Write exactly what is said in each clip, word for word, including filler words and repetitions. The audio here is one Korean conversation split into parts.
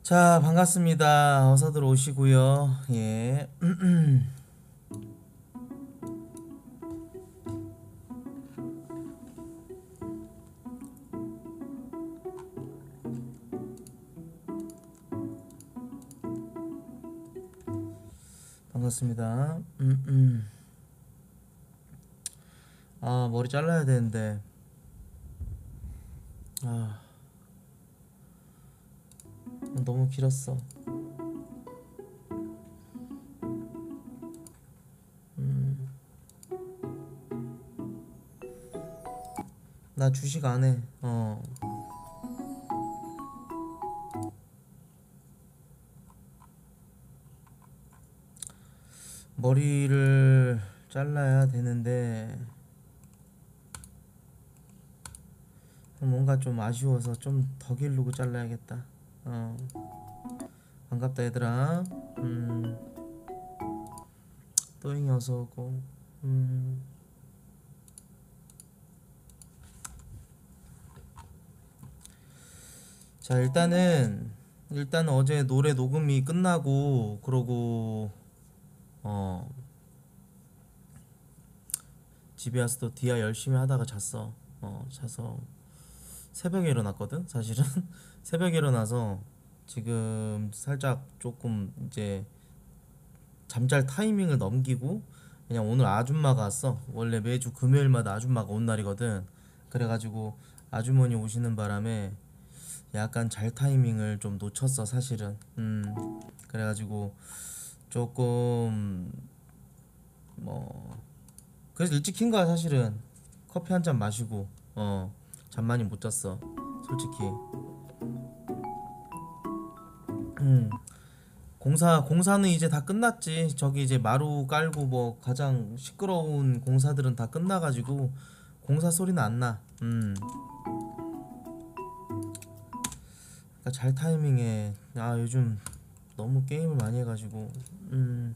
자, 반갑습니다. 어서들 오시고요. 예. 반갑습니다. 아, 머리 잘라야 되는데. 아, 너무 길었어. 음, 나 주식 안 해. 어. 머리를 잘라야 되는데 뭔가 좀 아쉬워서 좀 더 기르고 잘라야겠다. 어. 반갑다 얘들아. 음. 또잉이 어서 오고. 음. 자, 일단은 일단 어제 노래 녹음이 끝나고 그러고 어 집에 와서 또 디아 열심히 하다가 잤어. 어 자서 새벽에 일어났거든 사실은. 새벽에 일어나서 지금 살짝 조금 이제 잠잘 타이밍을 넘기고 그냥 오늘 아줌마가 왔어. 원래 매주 금요일마다 아줌마가 온 날이거든. 그래가지고 아주머니 오시는 바람에 약간 잘 타이밍을 좀 놓쳤어 사실은. 음 그래가지고 조금 뭐 그래서 일찍 킨 거야 사실은. 커피 한 잔 마시고 어 잠 많이 못 잤어 솔직히. 음 공사 공사는 이제 다 끝났지. 저기 이제 마루 깔고 뭐 가장 시끄러운 공사들은 다 끝나가지고 공사 소리는 안 나. 음 그러니까 잘 타이밍에. 아 요즘 너무 게임을 많이 해가지고 음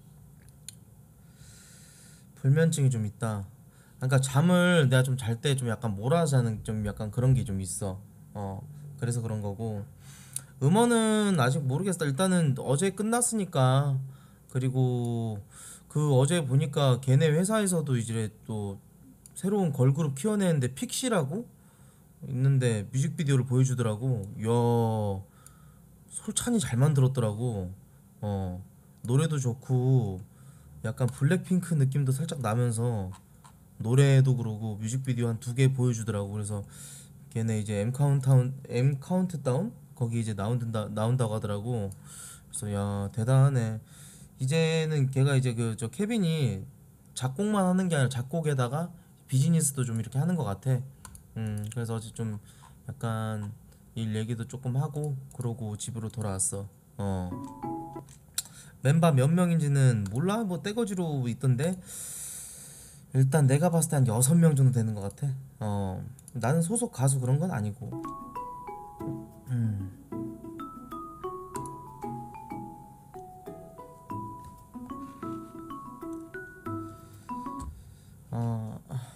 불면증이 좀 있다. 그러니까 잠을 내가 좀 잘 때 좀 약간 몰아서 자는 좀 약간 그런 게 좀 있어. 어 그래서 그런 거고. 음원은 아직 모르겠어. 일단은 어제 끝났으니까. 그리고 그 어제 보니까 걔네 회사에서도 이제 또 새로운 걸그룹 키워내는데 픽시라고 있는데 뮤직비디오를 보여주더라고. 이야, 솔찬히 잘 만들었더라고. 어 노래도 좋고 약간 블랙핑크 느낌도 살짝 나면서 노래도 그러고 뮤직비디오 한 두 개 보여주더라고. 그래서 걔네 이제 M 카운트다운 M 카운트다운 거기 이제 나온다 나온다고 하더라고. 그래서 야 대단하네. 이제는 걔가 이제 그 저 케빈이 작곡만 하는 게 아니라 작곡에다가 비즈니스도 좀 이렇게 하는 것 같아. 음 그래서 어제 좀 약간 일 얘기도 조금 하고 그러고 집으로 돌아왔어. 어 멤버 몇 명인지는 몰라. 뭐 떼거지로 있던데 일단 내가 봤을 때 한 여섯 명 정도 되는 것 같아. 어 나는 소속 가수 그런 건 아니고. 음. 어,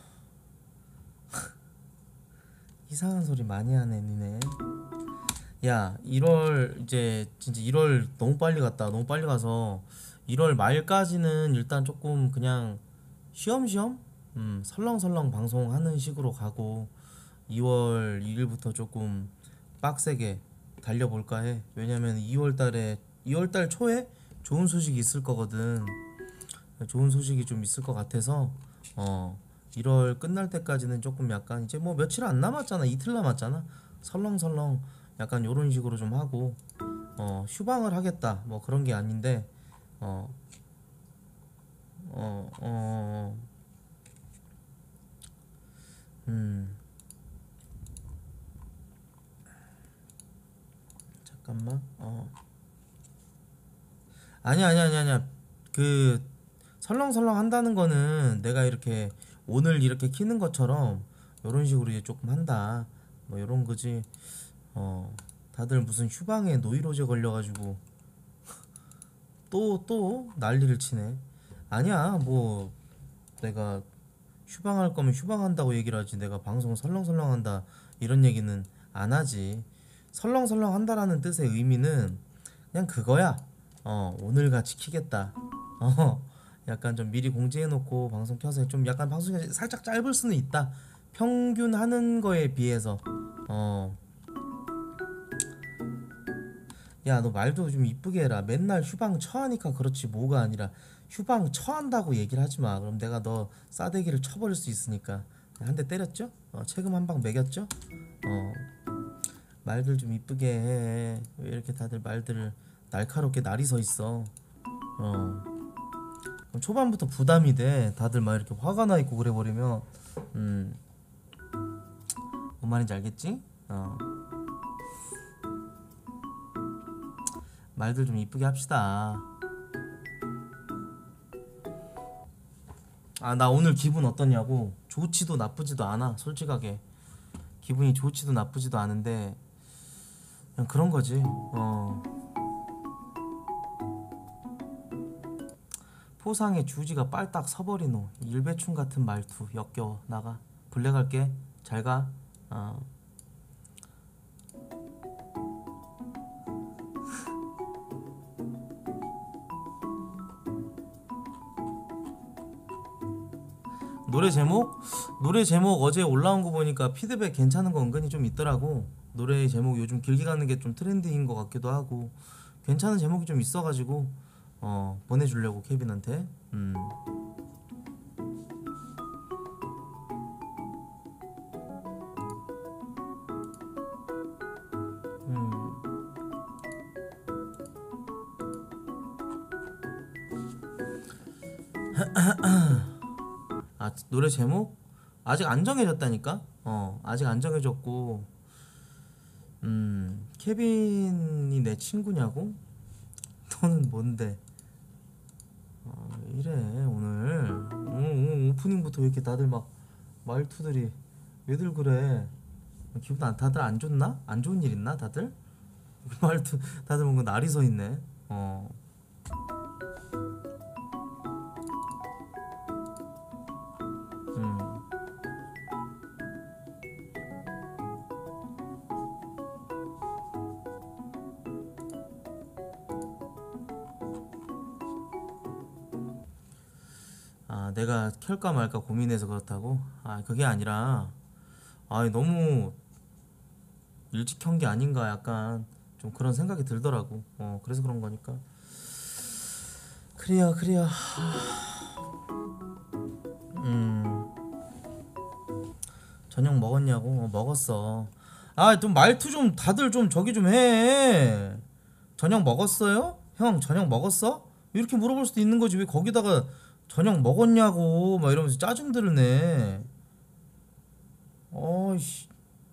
이상한 소리 많이 하네 니네. 야 일월 이제 진짜 일월 너무 빨리 갔다. 너무 빨리 가서 일월 말까지는 일단 조금 그냥 쉬엄쉬엄 음 설렁설렁 방송하는 식으로 가고 이월 일 일부터 조금 빡세게 달려볼까 해. 왜냐면 이월 달에 이월 달 초에 좋은 소식이 있을 거거든. 좋은 소식이 좀 있을 것 같아서 어 일월 끝날 때까지는 조금 약간 이제 뭐 며칠 안 남았잖아. 이틀 남았잖아. 설렁설렁 약간 요런 식으로 좀 하고 어 휴방을 하겠다 뭐 그런 게 아닌데 어 어 어 음 잠깐만. 어 아니야 아니야 아니야 아니야. 그 설렁설렁 한다는 거는 내가 이렇게 오늘 이렇게 키는 것처럼 요런 식으로 이제 조금 한다 뭐 요런 거지. 어 다들 무슨 휴방에 노이로제 걸려가지고 또 또 난리를 치네. 아니야 뭐 내가 휴방할 거면 휴방한다고 얘기를 하지 내가 방송 설렁설렁한다 이런 얘기는 안 하지. 설렁설렁 한다라는 뜻의 의미는 그냥 그거야. 어 오늘같이 키겠다. 어 약간 좀 미리 공지해놓고 방송 켜서 좀 약간 방송이 살짝 짧을 수는 있다. 평균 하는 거에 비해서. 어 야 너 말도 좀 이쁘게 해라. 맨날 휴방 처하니까 그렇지 뭐가 아니라 휴방 처한다고 얘기를 하지마. 그럼 내가 너 싸대기를 쳐버릴 수 있으니까. 한 대 때렸죠? 어, 체금 한 방 매겼죠? 어 말들 좀 이쁘게 해. 왜 이렇게 다들 말들을 날카롭게 날이 서 있어. 어 그럼 초반부터 부담이 돼. 다들 막 이렇게 화가 나 있고 그래 버리면 음뭔 말인지 알겠지? 어 말들 좀 이쁘게 합시다. 아 나 오늘 기분 어떠냐고. 좋지도 나쁘지도 않아 솔직하게. 기분이 좋지도 나쁘지도 않은데 그냥 그런 거지. 어 포상의 주지가 빨딱 서버리노. 일배충 같은 말투 역겨워. 나가. 블랙할게. 잘가. 어 노래 제목? 노래 제목 어제 올라온 거 보니까 피드백 괜찮은 거 은근히 좀 있더라고. 노래 제목 요즘 길게 가는 게 좀 트렌드인 것 같기도 하고 괜찮은 제목이 좀 있어가지고 어 보내주려고 케빈한테. 음. 음. 아 노래 제목? 아직 안 정해졌다니까? 어 아직 안 정해졌고 음 케빈이 내 친구냐고? 너는 뭔데? 어, 왜 이래 오늘. 오, 오, 오프닝부터 왜 이렇게 다들 막 말투들이 왜들 그래? 기분 안 다들 안 좋나? 안 좋은 일 있나 다들? 말투 다들 뭔가 날이 서 있네. 어. 음. 아 내가 켤까 말까 고민해서 그렇다고? 아 그게 아니라 아 너무 일찍 켠 게 아닌가 약간 좀 그런 생각이 들더라고. 어 그래서 그런 거니까. 그래요 그래요. 음 저녁 먹었냐고? 어, 먹었어. 아 좀 말투 좀 다들 좀 저기 좀 해. 저녁 먹었어요? 형 저녁 먹었어? 이렇게 물어볼 수도 있는 거지. 왜 거기다가 저녁 먹었냐고 막 이러면서 짜증 들으네. 어이씨.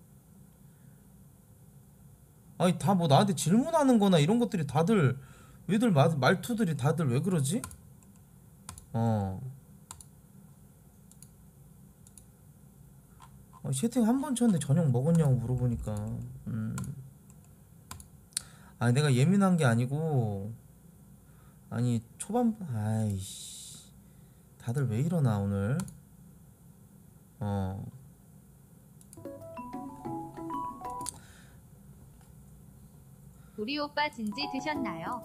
아니 다 뭐 나한테 질문하는 거나 이런 것들이 다들 왜들 마, 말투들이 다들 왜 그러지? 어. 어, 채팅 한 번 쳤는데 저녁 먹었냐고 물어보니까 음. 아니 내가 예민한 게 아니고 아니 초반 아이씨 다들 왜 이러나 오늘. 어. 우리 오빠 진지 드셨나요?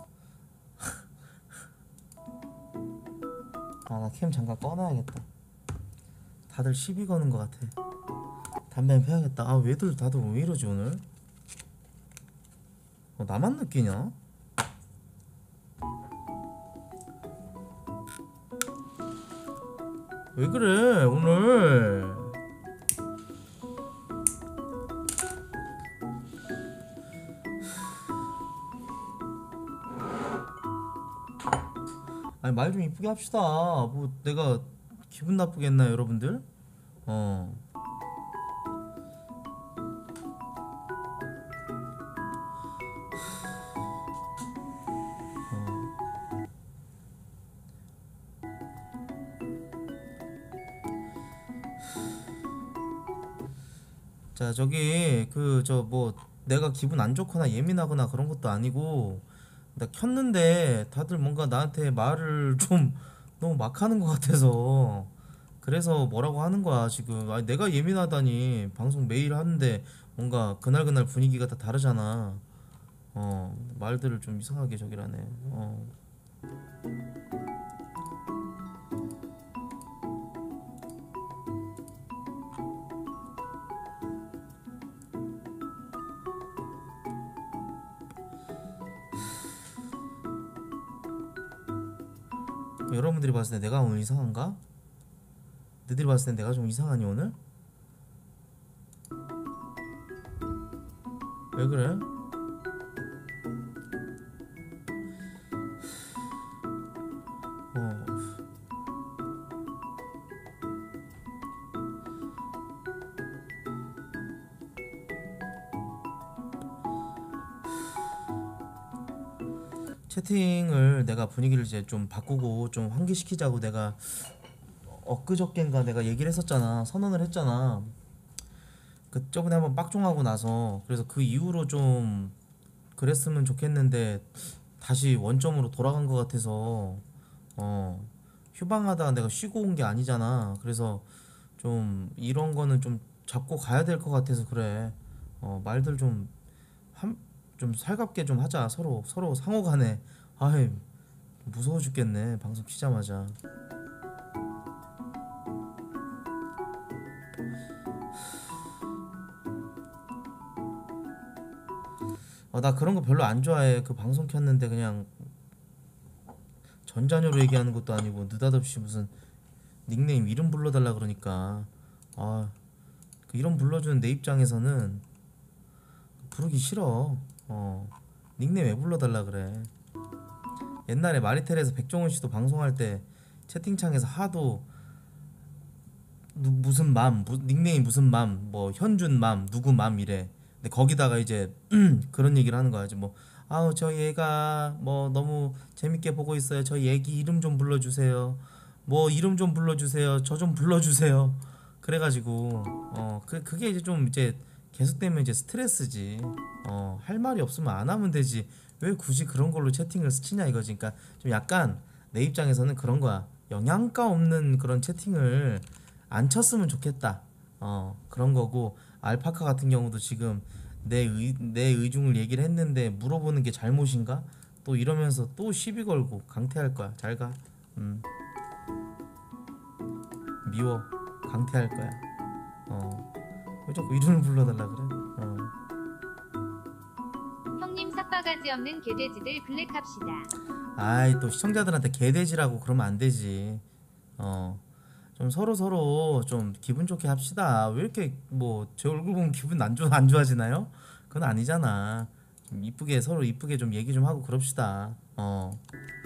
아 나 캠 잠깐 꺼놔야겠다. 다들 시비 거는 것 같아. 담배 한번 펴야겠다. 아 왜들 다들 왜 이러지 오늘? 어, 나만 느끼냐? 왜 그래 오늘? 아니 말 좀 이쁘게 합시다. 뭐 내가 기분 나쁘게 했나 여러분들? 어. 자 저기 그 저 뭐 내가 기분 안 좋거나 예민하거나 그런 것도 아니고 나 켰는데 다들 뭔가 나한테 말을 좀 너무 막 하는 것 같아서 그래서 뭐라고 하는 거야 지금. 아니 내가 예민하다니 방송 매일 하는데 뭔가 그날그날 분위기가 다 다르잖아. 어 말들을 좀 이상하게 저기라네. 어 여러분들이 봤을 때 내가 오늘 이상한가? 너희들이 봤을 때 내가 좀 이상하니 오늘? 왜 그래? 어 채팅을 내가 분위기를 이제 좀 바꾸고 좀 환기시키자고 내가 엊그저께인가 내가 얘기를 했었잖아. 선언을 했잖아. 그 저번에 한번 빡종하고 나서 그래서 그 이후로 좀 그랬으면 좋겠는데 다시 원점으로 돌아간 것 같아서 어 휴방하다가 내가 쉬고 온 게 아니잖아. 그래서 좀 이런 거는 좀 잡고 가야 될 것 같아서 그래. 어 말들 좀 한 좀 살갑게 좀 하자. 서로 서로 상호간에. 아이 무서워 죽겠네 방송 키자마자. 어, 나 그런 거 별로 안 좋아해. 그 방송 켰는데 그냥 전자녀로 얘기하는 것도 아니고 느닷없이 무슨 닉네임 이름 불러달라 그러니까 아, 그 이름 불러주는 내 입장에서는 부르기 싫어. 어, 닉네임 왜 불러달라 그래. 옛날에 마리텔에서 백종원 씨도 방송할 때 채팅창에서 하도 누, 무슨 맘 무, 닉네임 무슨 맘 뭐 현준 맘 누구 맘 이래. 근데 거기다가 이제 그런 얘기를 하는 거야. 이제 뭐 아우 저 얘가 뭐 너무 재밌게 보고 있어요. 저 얘기 이름 좀 불러주세요. 뭐 이름 좀 불러주세요. 저 좀 불러주세요. 그래가지고 어 그 그게 이제 좀 이제 계속되면 이제 스트레스지. 어 할 말이 없으면 안 하면 되지. 왜 굳이 그런 걸로 채팅을 스치냐 이거지. 그러니까 좀 약간 내 입장에서는 그런 거야. 영양가 없는 그런 채팅을 안 쳤으면 좋겠다. 어 그런 거고 알파카 같은 경우도 지금 내 의, 내 의중을 얘기를 했는데 물어보는 게 잘못인가? 또 이러면서 또 시비 걸고 강퇴할 거야. 잘 가. 음 미워. 강퇴할 거야. 어왜 자꾸 이름을 불러달라 그래? 어 형님 삭바가지 없는 개돼지들 블랙합시다. 아이 또 시청자들한테 개돼지라고 그러면 안 되지. 어 좀 서로 서로 좀 기분 좋게 합시다. 왜 이렇게 뭐 제 얼굴 보면 기분 안 좋아 안 좋아지나요? 그건 아니잖아. 좀 이쁘게 서로 이쁘게 좀 얘기 좀 하고 그럽시다. 어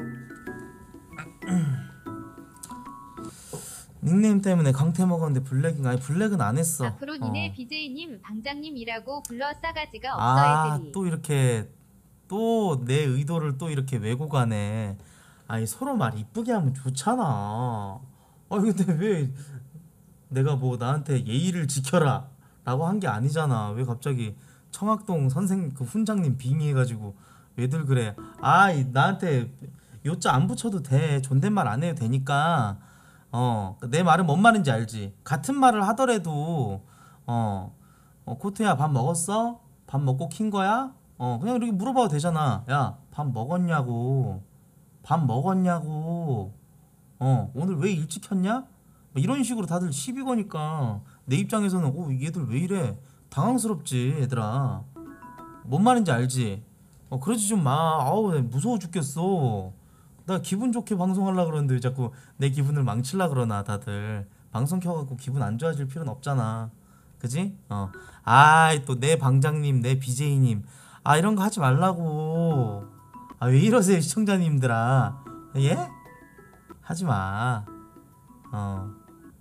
닉네임 때문에 강퇴 먹었는데 블랙인가? 아니 블랙은 안 했어. 앞으로 니네 비제이님 방장님이라고 불러 싸가지가 없어 아 애들이. 또 이렇게 또 내 의도를 또 이렇게 왜고 가네. 아니 서로 말 이쁘게 하면 좋잖아. 아니 근데 왜 내가 뭐 나한테 예의를 지켜라 라고 한 게 아니잖아. 왜 갑자기 청학동 선생 그 훈장님 빙의해가지고 왜들 그래. 아 나한테 요자 안 붙여도 돼. 존댓말 안 해도 되니까 어 내 말은 뭔 말인지 알지. 같은 말을 하더라도 어, 어 코트야 밥 먹었어? 밥 먹고 킨 거야? 어 그냥 이렇게 물어봐도 되잖아. 야 밥 먹었냐고. 밥 먹었냐고. 어 오늘 왜 일찍 켰냐? 뭐 이런 식으로 다들 시비 거니까 내 입장에서는 어 얘들 왜 이래 당황스럽지 얘들아. 뭔 말인지 알지? 어 그러지 좀 마. 아우 나 무서워 죽겠어. 나 기분 좋게 방송하려 그러는데 왜 자꾸 내 기분을 망칠라 그러나 다들. 방송 켜갖고 기분 안 좋아질 필요는 없잖아. 그지? 어 아이 또 내 방장님 내 비제이님 아 이런 거 하지 말라고. 아 왜 이러세요 시청자님들아. 예? 하지 마. 어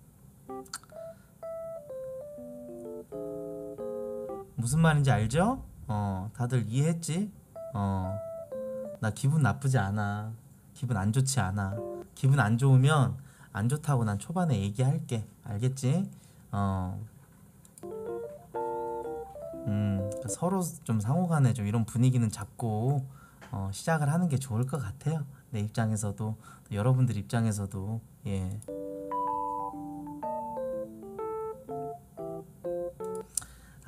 무슨 말인지 알죠? 어, 다들 이해했지? 어, 나 기분 나쁘지 않아. 기분 안 좋지 않아. 기분 안 좋으면 안 좋다고 난 초반에 얘기할게. 알겠지? 어, 음, 서로 좀 상호간에 좀 이런 분위기는 잡고 어, 시작을 하는 게 좋을 것 같아요. 내 입장에서도 또 여러분들 입장에서도 예.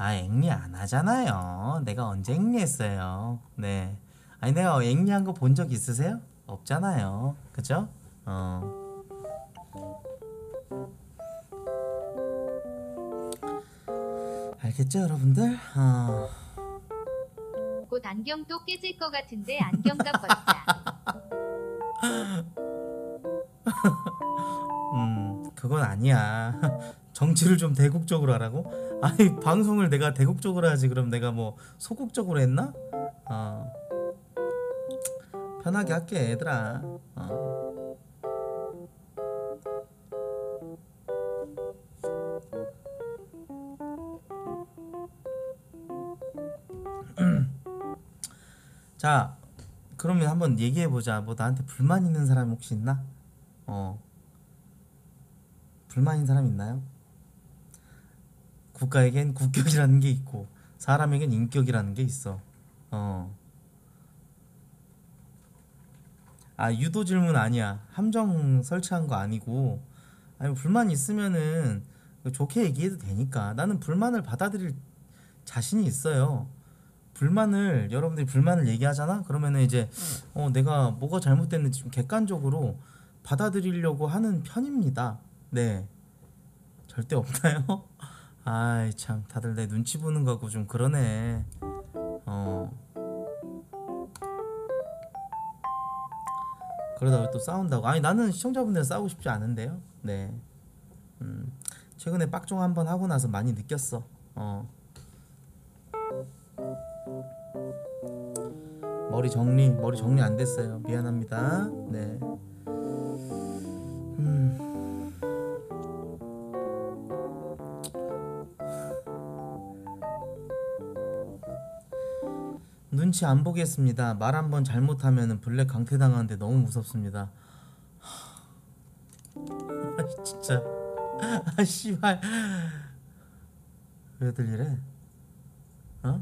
아, 앵리 안 하잖아요. 내가 언제 앵리했어요. 네. 아니, 내가 앵리한 거 본 적 있으세요? 없잖아요. 그죠? 어. 알겠죠, 여러분들? 어. 곧 안경 또 깨질 것 같은데 안경값 벗자. 음, 그건 아니야. 정치를 좀 대국적으로 하라고? 아니, 방송을 내가 대국적으로 하지. 그럼 내가 뭐 소국적으로 했나? 어. 편하게 할게, 얘들아. 어. 자, 그러면 한번 얘기해 보자. 뭐 나한테 불만 있는 사람 혹시 있나? 어. 불만 있는 사람 있나요? 국가에겐 국격이라는 게 있고 사람에겐 인격이라는 게 있어. 어. 아, 유도 질문 아니야. 함정 설치한 거 아니고. 아니, 불만 있으면은 좋게 얘기해도 되니까. 나는 불만을 받아들일 자신이 있어요. 불만을 여러분들이 불만을 얘기하잖아. 그러면은 이제 어 내가 뭐가 잘못됐는지 좀 객관적으로 받아들이려고 하는 편입니다. 네. 절대 없나요? 아이 참, 다들 내 눈치 보는 거고 좀 그러네. 어. 그러다 왜 또 싸운다고? 아니, 나는 시청자분들 싸우고 싶지 않은데요. 네. 음. 최근에 빡종 한번 하고 나서 많이 느꼈어. 어. 머리 정리 머리 정리 안 됐어요. 미안합니다. 네. 음. 눈치 안 보겠습니다. 말 한번 잘못하면은 블랙 강퇴당하는데 너무 무섭습니다. 아, 진짜. 아, 씨발. 왜들 이래? 어?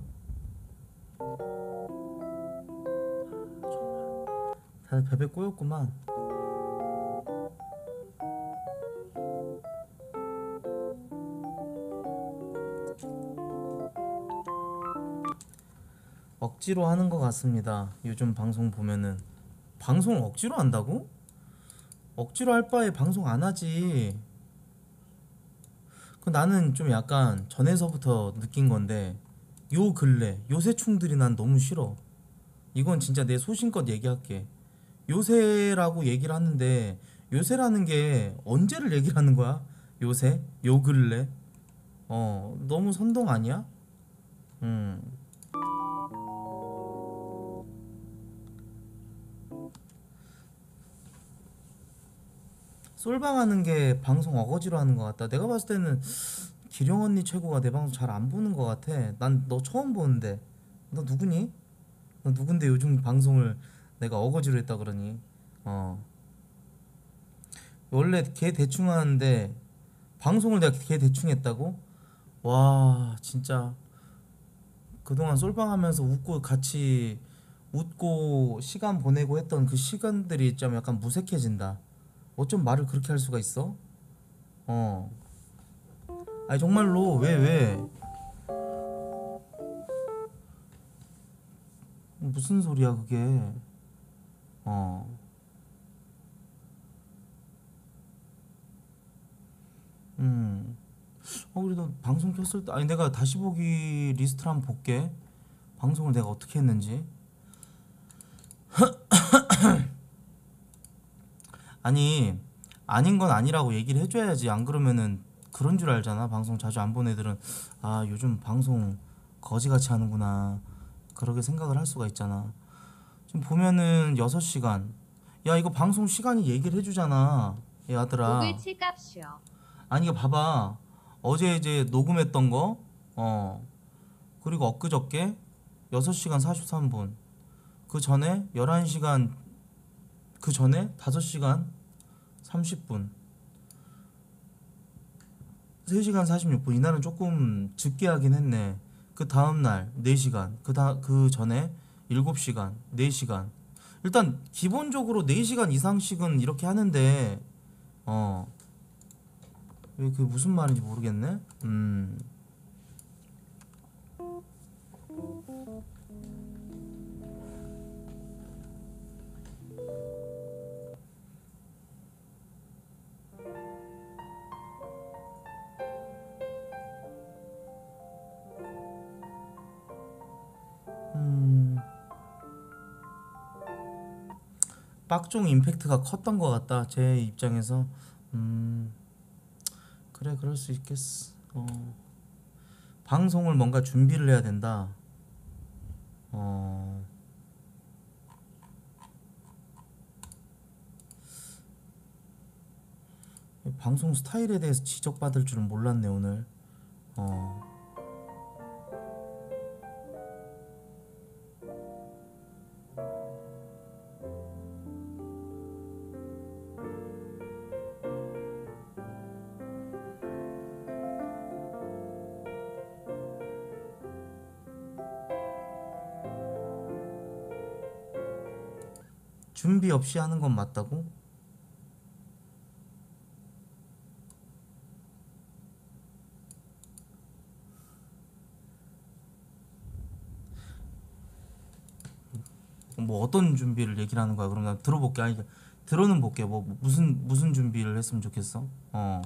다들 베베 꼬였구만. 억지로 하는 것 같습니다. 요즘 방송 보면은. 방송을 억지로 한다고? 억지로 할 바에 방송 안 하지. 그 나는 좀 약간 전에서부터 느낀 건데 요 근래 요새충들이 난 너무 싫어. 이건 진짜 내 소신껏 얘기할게. 요새라고 얘기를 하는데 요새라는 게 언제를 얘기를 하는 거야? 요새? 요 근래? 어, 너무 선동 아니야? 음. 솔방하는 게 방송 어거지로 하는 것 같다. 내가 봤을 때는 기령 언니 최고가 내 방송 잘 안 보는 것 같아. 난 너 처음 보는데. 너 누구니? 너 누군데 요즘 방송을 내가 어거지로 했다 그러니? 어. 원래 걔 대충 하는데 방송을 내가 걔 대충 했다고? 와, 진짜 그동안 솔방하면서 웃고 같이 웃고 시간 보내고 했던 그 시간들이 좀 약간 무색해진다. 어쩜 말을 그렇게 할 수가 있어? 어. 아니 정말로 왜 왜? 무슨 소리야 그게? 어. 음. 어, 그래도 방송 켰을 때 아니 내가 다시 보기 리스트를 한번 볼게. 방송을 내가 어떻게 했는지. 아니, 아닌 건 아니라고 얘기를 해줘야지. 안 그러면은 그런 줄 알잖아. 방송 자주 안 본 애들은 아, 요즘 방송 거지같이 하는구나, 그렇게 생각을 할 수가 있잖아. 지금 보면은 여섯 시간. 야, 이거 방송 시간이 얘기를 해주잖아. 야, 아들아. 목을 칠갑쇼. 아니, 이거 봐봐. 어제 이제 녹음했던 거, 어, 그리고 엊그저께 여섯 시간 사십삼 분. 그 전에 열한 시간, 그 전에 다섯 시간 삼십 분. 세 시간 사십육 분. 이날은 조금 늦게 하긴 했네. 그 다음날 네 시간. 그, 다, 그 전에 일곱 시간, 네 시간. 일단 기본적으로 네 시간 이상씩은 이렇게 하는데, 어, 왜 그 무슨 말인지 모르겠네. 음. 빡종 임팩트가 컸던 것 같다 제 입장에서. 음 그래 그럴 수 있겠어. 어 방송을 뭔가 준비를 해야 된다. 어 방송 스타일에 대해서 지적받을 줄은 몰랐네 오늘. 어 준비 없이 하는 건 맞다고? 뭐 어떤 준비를 얘기를 하는 거야? 그럼 나 들어볼게. 아니 들어는 볼게. 뭐 무슨 무슨 준비를 했으면 좋겠어? 어.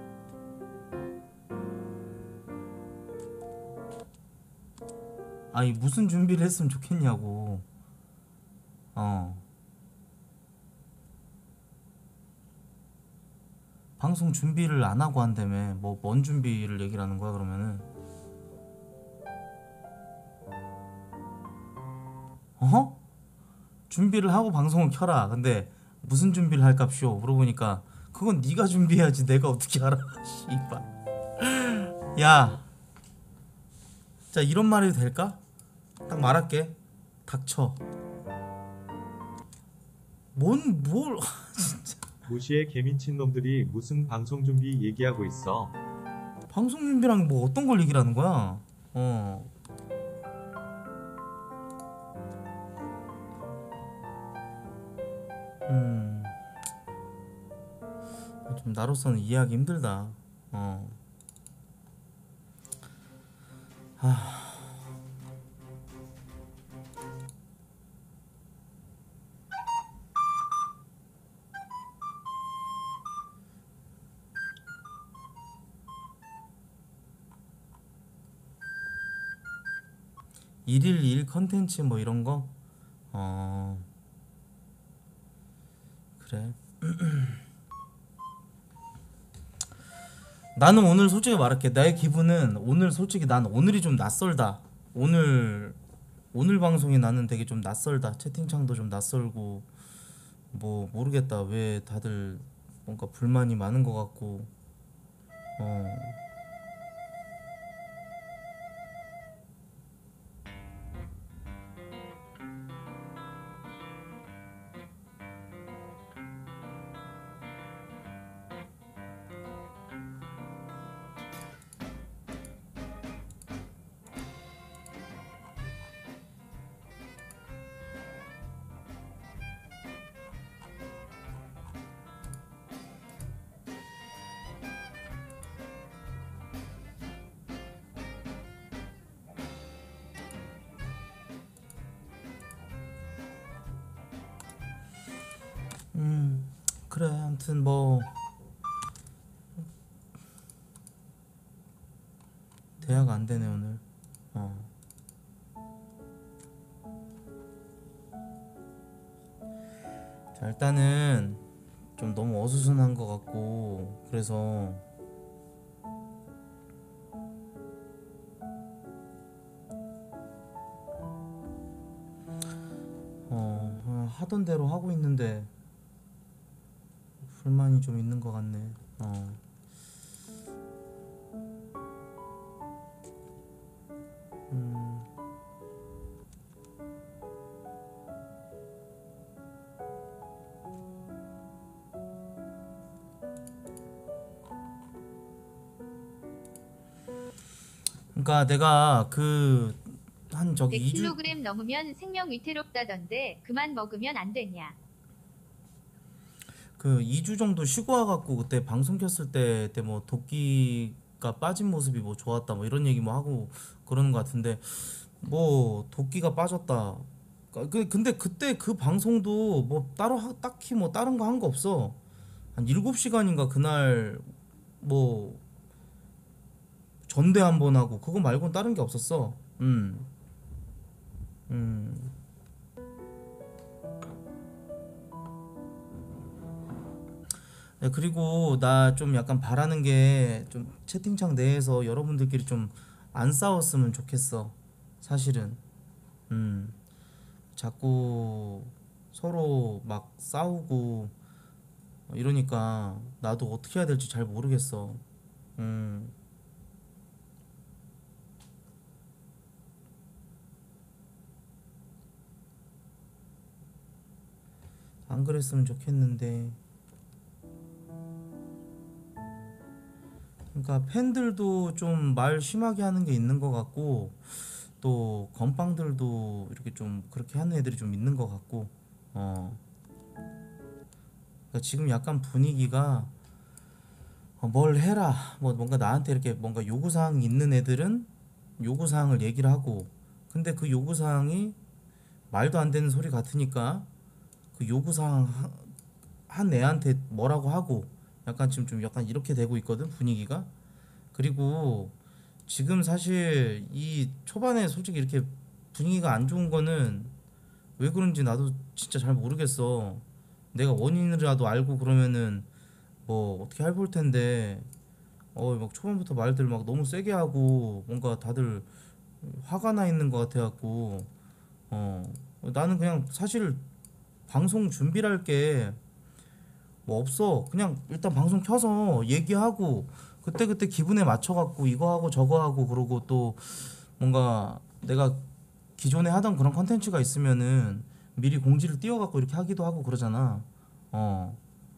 아니 무슨 준비를 했으면 좋겠냐고. 어. 방송 준비를 안 하고 한다며. 뭐 뭔 준비를 얘기를 하는 거야 그러면은? 어? 준비를 하고 방송을 켜라. 근데 무슨 준비를 할깝쇼? 물어보니까 그건 네가 준비해야지 내가 어떻게 알아. 씨발. 야, 자 이런 말이 될까? 딱 말할게. 닥쳐. 뭔 뭘 진짜. 무시해 개미친 놈들이 무슨 방송 준비 얘기하고 있어. 방송 준비랑 뭐 어떤 걸 얘기를 하는 거야? 어. 음. 좀 나로서는 이해하기 힘들다. 어. 아. 일일 일 컨텐츠 뭐 이런 거? 어. 그래. 나는 오늘 솔직히 말할게. 나의 기분은 오늘 솔직히 난 오늘이 좀 낯설다. 오늘 오늘 방송이 나는 되게 좀 낯설다. 채팅창도 좀 낯설고 뭐 모르겠다. 왜 다들 뭔가 불만이 많은 것 같고. 어. 음 그래 아무튼 뭐 대화가 안 되네 오늘. 어. 자 일단은 좀 너무 어수선한 것 같고 그래서 어 어, 하던 대로 하고 있는데 불만이 좀 있는 것 같네. 어. 음. 그러니까 내가 그 한 저기 이 주 백 킬로그램 넘으면 생명 위태롭다던데 그만 먹으면 안 되냐? 그 이 주 정도 쉬고 와갖고 그때 방송 켰을 때 때 뭐 도끼가 빠진 모습이 뭐 좋았다 뭐 이런 얘기 뭐 하고 그러는 것 같은데 뭐 도끼가 빠졌다. 그 그- 근데 그때 그 방송도 뭐 따로 하- 딱히 뭐 다른 거 한 거 없어. 한 일곱 시간인가 그날 뭐 전대 한 번 하고 그거 말고는 다른 게 없었어. 음. 음. 네, 그리고 나 좀 약간 바라는 게 좀 채팅창 내에서 여러분들끼리 좀 안 싸웠으면 좋겠어. 사실은. 음. 자꾸 서로 막 싸우고 이러니까 나도 어떻게 해야 될지 잘 모르겠어. 음. 안 그랬으면 좋겠는데. 그러니까 팬들도 좀 말 심하게 하는 게 있는 것 같고 또 건빵들도 이렇게 좀 그렇게 하는 애들이 좀 있는 것 같고 어 그러니까 지금 약간 분위기가 어, 뭘 해라 뭐 뭔가 나한테 이렇게 뭔가 요구사항이 있는 애들은 요구사항을 얘기를 하고 근데 그 요구사항이 말도 안 되는 소리 같으니까 그 요구사항 하- 한 애한테 뭐라고 하고 약간 지금 좀 약간 이렇게 되고 있거든 분위기가. 그리고 지금 사실 이 초반에 솔직히 이렇게 분위기가 안 좋은 거는 왜 그런지 나도 진짜 잘 모르겠어. 내가 원인이라도 알고 그러면은 뭐 어떻게 해볼 텐데 어 막 초반부터 말들 막 너무 세게 하고 뭔가 다들 화가 나 있는 것 같아갖고 어 나는 그냥 사실 방송 준비를 할 게 뭐 없어. 그냥 일단 방송 켜서 얘기하고 그때그때 기분에 맞춰갖고 이거 하고 저거 하고 그러고 또 뭔가 내가 기존에 하던 그런 컨텐츠가 있으면은 미리 공지를 띄워갖고 이렇게 하기도 하고 그러잖아. 어,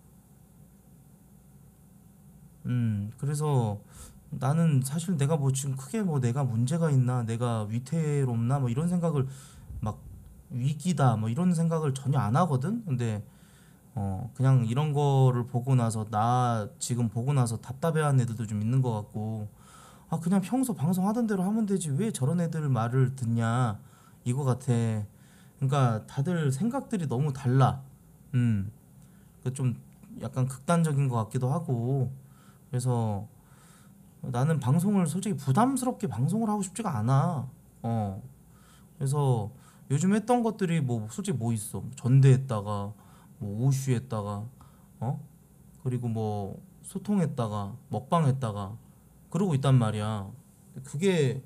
음, 그래서 나는 사실 내가 뭐 지금 크게 뭐 내가 문제가 있나, 내가 위태롭나, 뭐 이런 생각을 막 위기다, 뭐 이런 생각을 전혀 안 하거든. 근데 어, 그냥 이런 거를 보고 나서 나 지금 보고 나서 답답해하는 애들도 좀 있는 것 같고, 아, 그냥 평소 방송하던 대로 하면 되지. 왜 저런 애들 말을 듣냐, 이거 같아. 그러니까 다들 생각들이 너무 달라. 음, 그 좀 약간 극단적인 것 같기도 하고. 그래서 나는 방송을 솔직히 부담스럽게 방송을 하고 싶지가 않아. 어, 그래서 요즘 했던 것들이 뭐 솔직히 뭐 있어. 전대했다가 뭐 오슈했다가 어? 그리고 뭐 소통했다가 먹방했다가 그러고 있단 말이야. 그게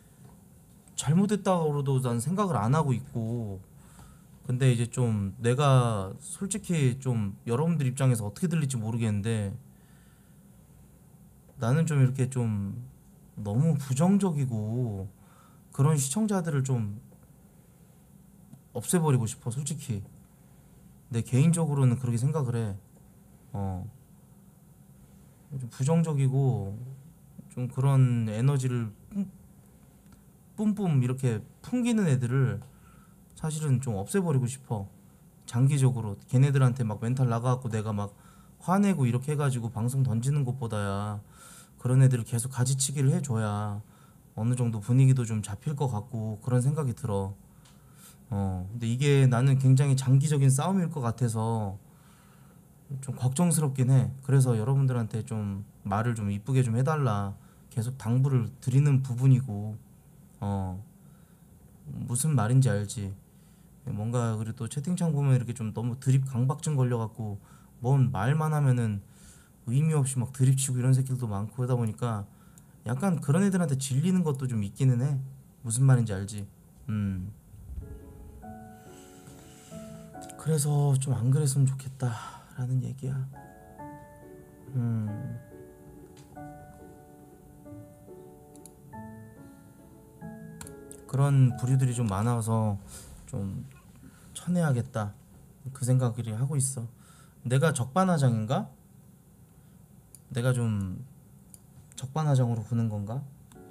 잘못했다고도 난 생각을 안 하고 있고 근데 이제 좀 내가 솔직히 좀 여러분들 입장에서 어떻게 들릴지 모르겠는데 나는 좀 이렇게 좀 너무 부정적이고 그런 시청자들을 좀 없애버리고 싶어 솔직히 내 개인적으로는 그렇게 생각을 해. 어, 좀 부정적이고 좀 그런 에너지를 뿜- 뿜뿜 이렇게 풍기는 애들을 사실은 좀 없애버리고 싶어. 장기적으로 걔네들한테 막 멘탈 나가갖고 내가 막 화내고 이렇게 해가지고 방송 던지는 것보다야 그런 애들을 계속 가지치기를 해줘야 어느 정도 분위기도 좀 잡힐 것 같고 그런 생각이 들어. 어, 근데 이게 나는 굉장히 장기적인 싸움일 것 같아서 좀 걱정스럽긴 해. 그래서 여러분들한테 좀 말을 좀 이쁘게 좀 해달라. 계속 당부를 드리는 부분이고, 어, 무슨 말인지 알지. 뭔가 그리고 또 채팅창 보면 이렇게 좀 너무 드립 강박증 걸려갖고 뭔 말만 하면은 의미 없이 막 드립치고 이런 새끼들도 많고 그러다 보니까 약간 그런 애들한테 질리는 것도 좀 있기는 해. 무슨 말인지 알지. 음. 그래서 좀 안 그랬으면 좋겠다라는 얘기야. 음. 그런 부류들이 좀 많아서 좀 쳐내야겠다 그 생각을 하고 있어. 내가 적반하장인가? 내가 좀 적반하장으로 구는 건가?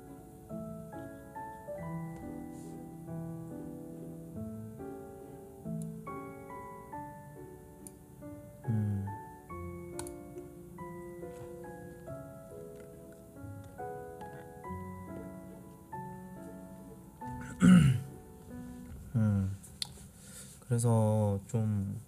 음, 음. 그래서 좀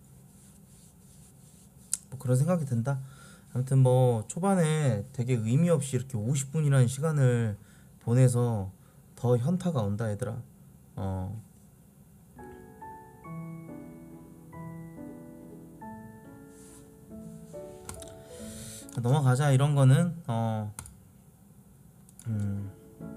뭐 그런 생각이 든다. 아무튼 뭐 초반에 되게 의미 없이 이렇게 오십 분이라는 시간을 보내서 더 현타가 온다 얘들아. 어, 넘어가자. 이런 거는 어 음.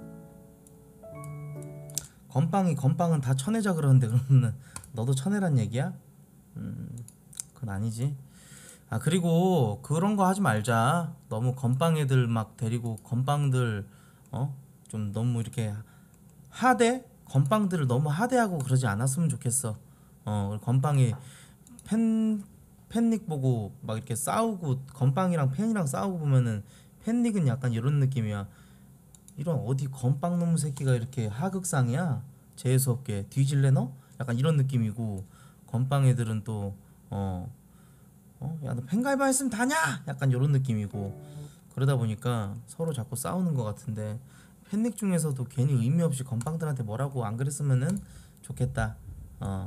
건빵이 건빵은 다 쳐내자 그러는데 그러면 너도 쳐내란 얘기야? 음, 그건 아니지. 아 그리고 그런 거 하지 말자. 너무 건빵 애들 막 데리고 건빵들 어? 좀 너무 이렇게 하대? 건빵들을 너무 하대하고 그러지 않았으면 좋겠어. 어 건빵이 팬 팬닉 보고 막 이렇게 싸우고 건빵이랑 팬이랑 싸우고 보면은 팬닉은 약간 이런 느낌이야. 이런 어디 건빵 놈의 새끼가 이렇게 하극상이야? 재수없게 뒤질래 너? 약간 이런 느낌이고 건빵 애들은 또 어 어? 야 너 팬가입 했으면 다냐? 약간 이런 느낌이고 그러다 보니까 서로 자꾸 싸우는 것 같은데 팬닉 중에서도 괜히 의미 없이 건빵들한테 뭐라고 안 그랬으면은 좋겠다. 어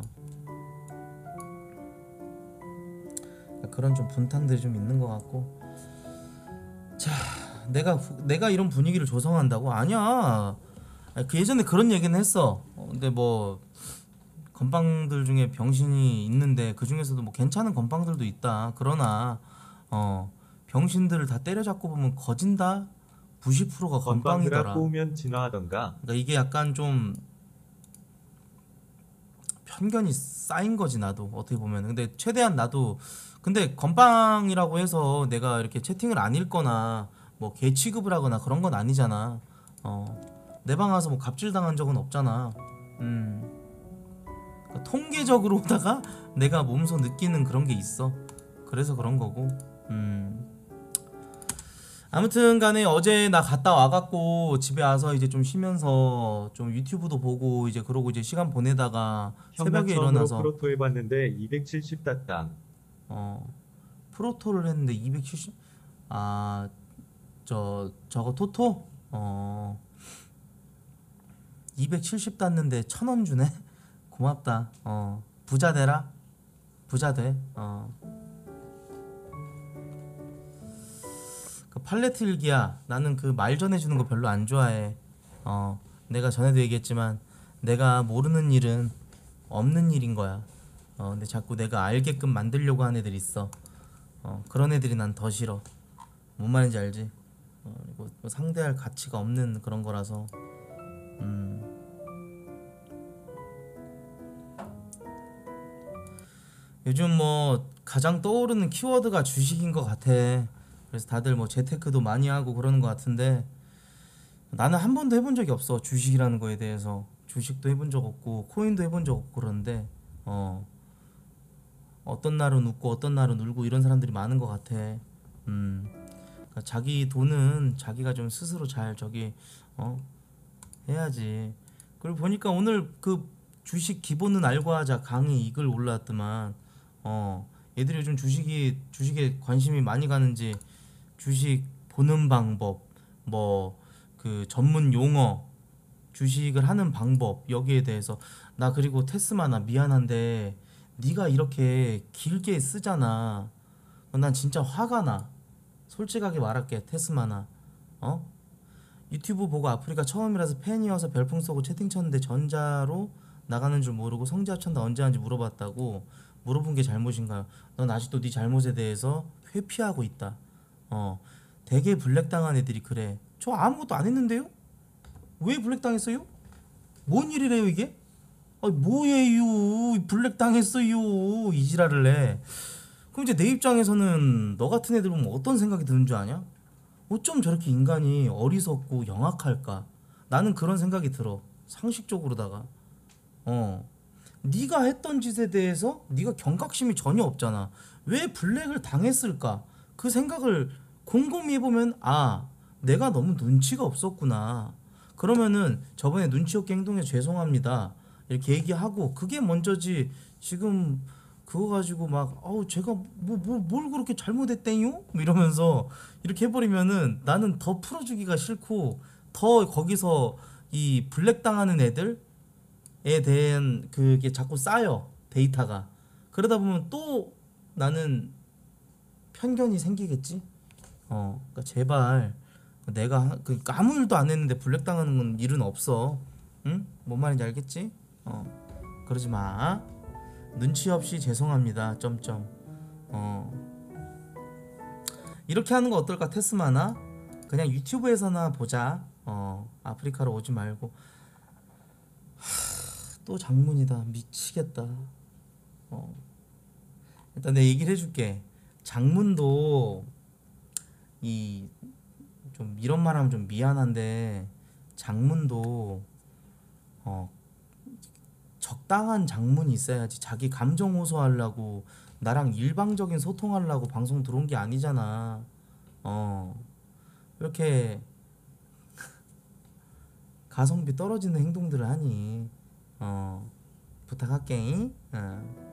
그런 좀 분탕들이 좀 있는 것 같고. 자, 내가 내가 이런 분위기를 조성한다고? 아니야. 아니, 그 예전에 그런 얘기는 했어. 어, 근데 뭐 건빵들 중에 병신이 있는데 그 중에서도 뭐 괜찮은 건빵들도 있다. 그러나 어 병신들을 다 때려잡고 보면 거진다. 구십 퍼센트가 건빵들아 건빵이더라. 꼬우면 진화하던가. 그러니까 이게 약간 좀 편견이 쌓인 거지 나도 어떻게 보면. 근데 최대한 나도 근데 건빵이라고 해서 내가 이렇게 채팅을 안 읽거나 뭐 개 취급을 하거나 그런 건 아니잖아. 어, 내 방 와서 뭐 갑질 당한 적은 없잖아. 음, 그러니까 통계적으로다가 내가 몸소 느끼는 그런 게 있어. 그래서 그런 거고. 음. 아무튼 간에 어제 나 갔다 와갖고 집에 와서 이제 좀 쉬면서 좀 유튜브도 보고 이제 그러고 이제 시간 보내다가 형나 새벽에 처음으로 일어나서 프로토 해봤는데 이백칠십 땄당. 어 프로토를 했는데 이백칠십. 아 저 저거 토토 어 이백칠십 땄는데 천 원 주네. 고맙다. 어 부자 되라. 부자 돼. 어 그 팔레트 일기야. 나는 그 말 전해주는 거 별로 안 좋아해. 어 내가 전에도 얘기했지만 내가 모르는 일은 없는 일인 거야. 어 근데 자꾸 내가 알게끔 만들려고 하는 애들 있어. 어 그런 애들이 난 더 싫어. 뭔 말인지 알지? 어, 그리고 뭐 상대할 가치가 없는 그런 거라서. 음 요즘 뭐 가장 떠오르는 키워드가 주식인 것 같아. 그래서 다들 뭐 재테크도 많이 하고 그러는 것 같은데 나는 한 번도 해본 적이 없어. 주식이라는 거에 대해서. 주식도 해본 적 없고 코인도 해본 적 없고 그러는데 어 어떤 날은 웃고 어떤 날은 울고 이런 사람들이 많은 것 같아. 음 그러니까 자기 돈은 자기가 좀 스스로 잘 저기 어 해야지. 그리고 보니까 오늘 그 주식 기본은 알고 하자 강의 이글 올라왔더만. 어 얘들이 요즘 주식이 주식에 관심이 많이 가는지 주식 보는 방법 뭐 그 전문 용어 주식을 하는 방법 여기에 대해서 나 그리고 테스마나 미안한데 네가 이렇게 길게 쓰잖아. 어, 난 진짜 화가 나. 솔직하게 말할게 테스마나. 어? 유튜브 보고 아프리카 처음이라서 팬이어서 별풍 쏘고 채팅 쳤는데 전자로 나가는 줄 모르고 성지 합천다 언제 하는지 물어봤다고. 물어본 게 잘못인가요? 넌 아직도 네 잘못에 대해서 회피하고 있다. 어 되게 블랙 당한 애들이 그래. 저 아무것도 안 했는데요? 왜 블랙 당했어요? 뭔 일이래요 이게? 아 뭐예요? 블랙 당했어요. 이 지랄을 해. 그럼 이제 내 입장에서는 너 같은 애들 보면 어떤 생각이 드는 줄 아냐? 어쩜 저렇게 인간이 어리석고 영악할까? 나는 그런 생각이 들어. 상식적으로다가. 어. 네가 했던 짓에 대해서 네가 경각심이 전혀 없잖아. 왜 블랙을 당했을까? 그 생각을 곰곰이 해보면 아, 내가 너무 눈치가 없었구나. 그러면은 저번에 눈치 없게 행동해 죄송합니다. 이렇게 얘기하고 그게 먼저지. 지금 그거 가지고 막 아우 제가 뭐 뭐 뭘 그렇게 잘못했대요? 뭐 이러면서 이렇게 해버리면은 나는 더 풀어주기가 싫고 더 거기서 이 블랙 당하는 애들에 대한 그게 자꾸 쌓여 데이터가. 그러다 보면 또 나는 편견이 생기겠지. 어, 그러니까 제발 내가 하- 그 아무 일도 안 했는데 블랙 당하는 건 일은 없어. 응? 뭔 말인지 알겠지? 어, 그러지 마. 눈치 없이 죄송합니다. 점점. 어, 이렇게 하는 거 어떨까? 테스마나 그냥 유튜브에서나 보자. 어 아프리카로 오지 말고. 또 장문이다. 미치겠다. 어 일단 내 얘기를 해줄게. 장문도 이 좀 이런 말하면 좀 미안한데 장문도 어 적당한 장문이 있어야지. 자기 감정 호소하려고 나랑 일방적인 소통하려고 방송 들어온 게 아니잖아. 어 이렇게 가성비 떨어지는 행동들을 하니 어 부탁할게. 어.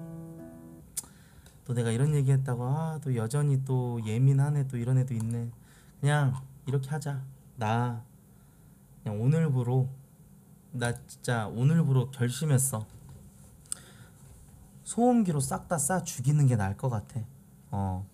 또 내가 이런 얘기했다고 아 또 여전히 또 예민하네 또 이런 애도 있네. 그냥 이렇게 하자. 나 그냥 오늘부로 나 진짜 오늘부로 결심했어. 소음기로 싹 다 싸 죽이는 게 나을 것 같아. 어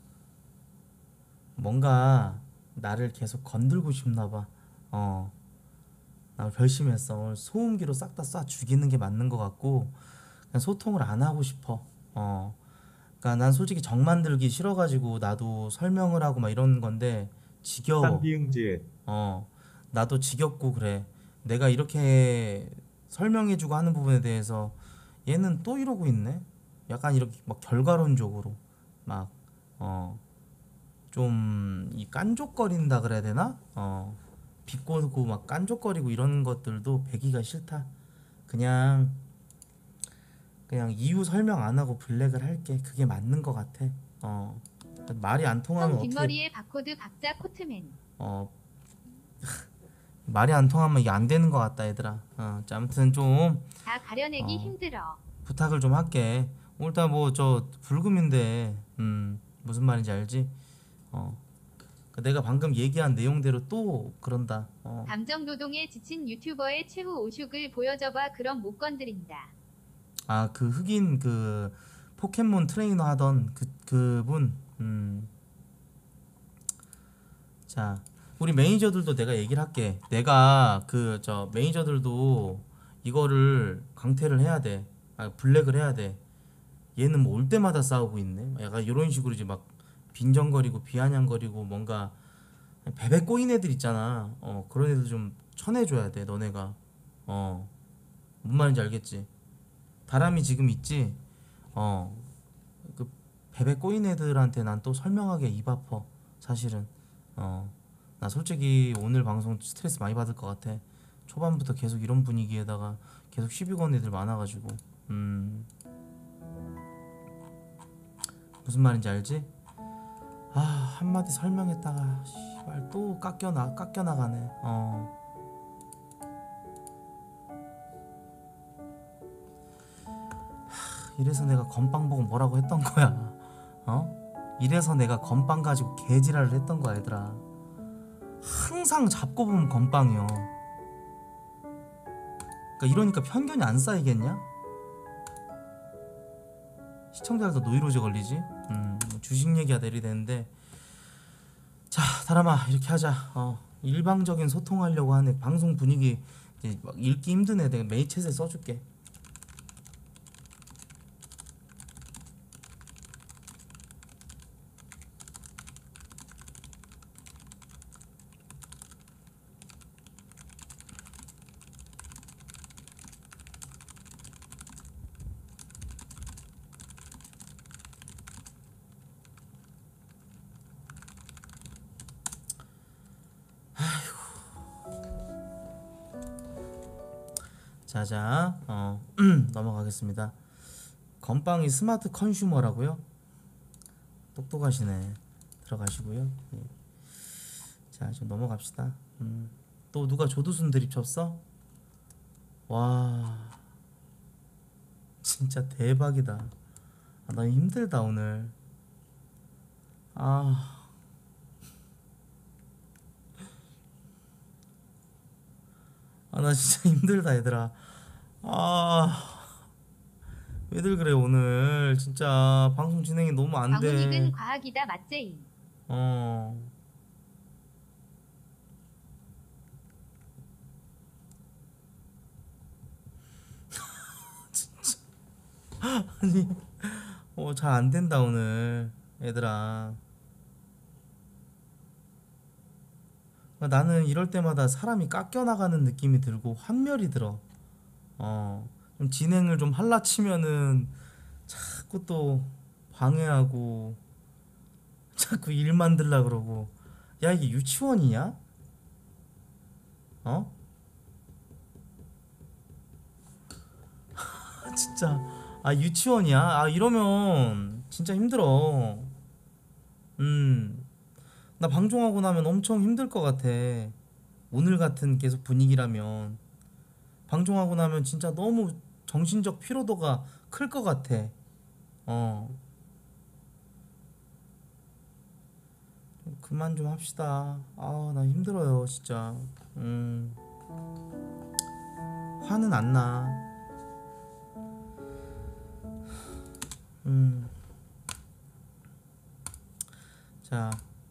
뭔가 나를 계속 건들고 싶나 봐. 어 나 결심했어. 오늘 소음기로 싹 다 쏴 죽이는 게 맞는 것 같고 그냥 소통을 안 하고 싶어. 어 그러니까 난 솔직히 정 만들기 싫어가지고 나도 설명을 하고 막 이런 건데 지겨워. 쌍비응지에 어 나도 지겹고 그래. 내가 이렇게 설명해주고 하는 부분에 대해서 얘는 또 이러고 있네. 약간 이렇게 막 결과론적으로 막 어 좀 이 깐족거린다 그래야 되나? 어 비꼬고 막 깐족거리고 이런 것들도 배기가 싫다. 그냥 그냥 이유 설명 안 하고 블랙을 할게. 그게 맞는 것 같아. 어 말이 안 통하면 형 어떻게 뒷머리에 바코드 박자 코트맨. 어 말이 안 통하면 이게 안 되는 것 같다 얘들아. 어 자, 아무튼 좀 다 가려내기 어, 힘들어. 부탁을 좀 할게. 오늘따라 뭐 저 불금인데 음 무슨 말인지 알지? 어 그 내가 방금 얘기한 내용대로 또 그런다. 어 감정 노동에 지친 유튜버의 최후 오죽을 보여줘봐. 그럼 못 건드린다. 아 그 흑인 그 포켓몬 트레이너 하던 그 그분 음 자 우리 매니저들도 내가 얘기를 할게. 내가 그 저 매니저들도 이거를 강퇴를 해야 돼. 아 블랙을 해야 돼. 얘는 뭐 올 때마다 싸우고 있네. 약간 이런 식으로 이제 막 빈정거리고 비아냥거리고 뭔가 베베 꼬인 애들 있잖아. 어 그런 애들 좀 쳐내줘야 돼. 너네가 어 뭔 말인지 알겠지? 바람이 지금 있지. 어 그 베베 꼬인 애들한테 난 또 설명하기가 입 아파 사실은. 어 나 솔직히 오늘 방송 스트레스 많이 받을 것 같아. 초반부터 계속 이런 분위기에다가 계속 시비 거는 애들 많아가지고 음 무슨 말인지 알지? 아 한마디 설명했다가 씨발 또 깎여나 깎여나가네. 어 이래서 내가 건빵 보고 뭐라고 했던 거야. 어? 이래서 내가 건빵 가지고 개지랄을 했던 거야 얘들아. 항상 잡고 보면 건빵이요. 그러니까 이러니까 편견이 안 쌓이겠냐? 시청자들도 노이로제 걸리지? 음, 뭐 주식 얘기가 내리 되는데 자 다람아 이렇게 하자. 어, 일방적인 소통하려고 하네. 방송 분위기 이제 막 읽기 힘든 애 내가 메이챗에 써줄게. 자자 어 넘어가겠습니다. 건빵이 스마트 컨슈머라고요? 똑똑하시네. 들어가시고요. 예. 자 좀 넘어갑시다. 음, 또 누가 조두순 드립 쳤어? 와 진짜 대박이다. 아, 나 힘들다 오늘. 아 아 나 진짜 힘들다 얘들아. 아 왜들 그래 오늘 진짜 방송 진행이 너무 안 광훈익은 돼. 과학이다 맞제이. 어 아니 어 잘 안 된다 오늘 얘들아. 나는 이럴 때마다 사람이 깎여 나가는 느낌이 들고 환멸이 들어. 어, 좀 진행을 좀 할라치면은 자꾸 또 방해하고 자꾸 일 만들라 그러고. 야, 이게 유치원이냐? 어? 진짜. 아, 유치원이야? 아, 이러면 진짜 힘들어. 음. 나 방종하고 나면 엄청 힘들 것 같아. 오늘 같은 계속 분위기라면. 방종하고 나면 진짜 너무 정신적 피로도가 클 것 같아. 어. 그만 좀 합시다. 아, 나 힘들어요, 진짜. 음. 화는 안 나. 음. 자.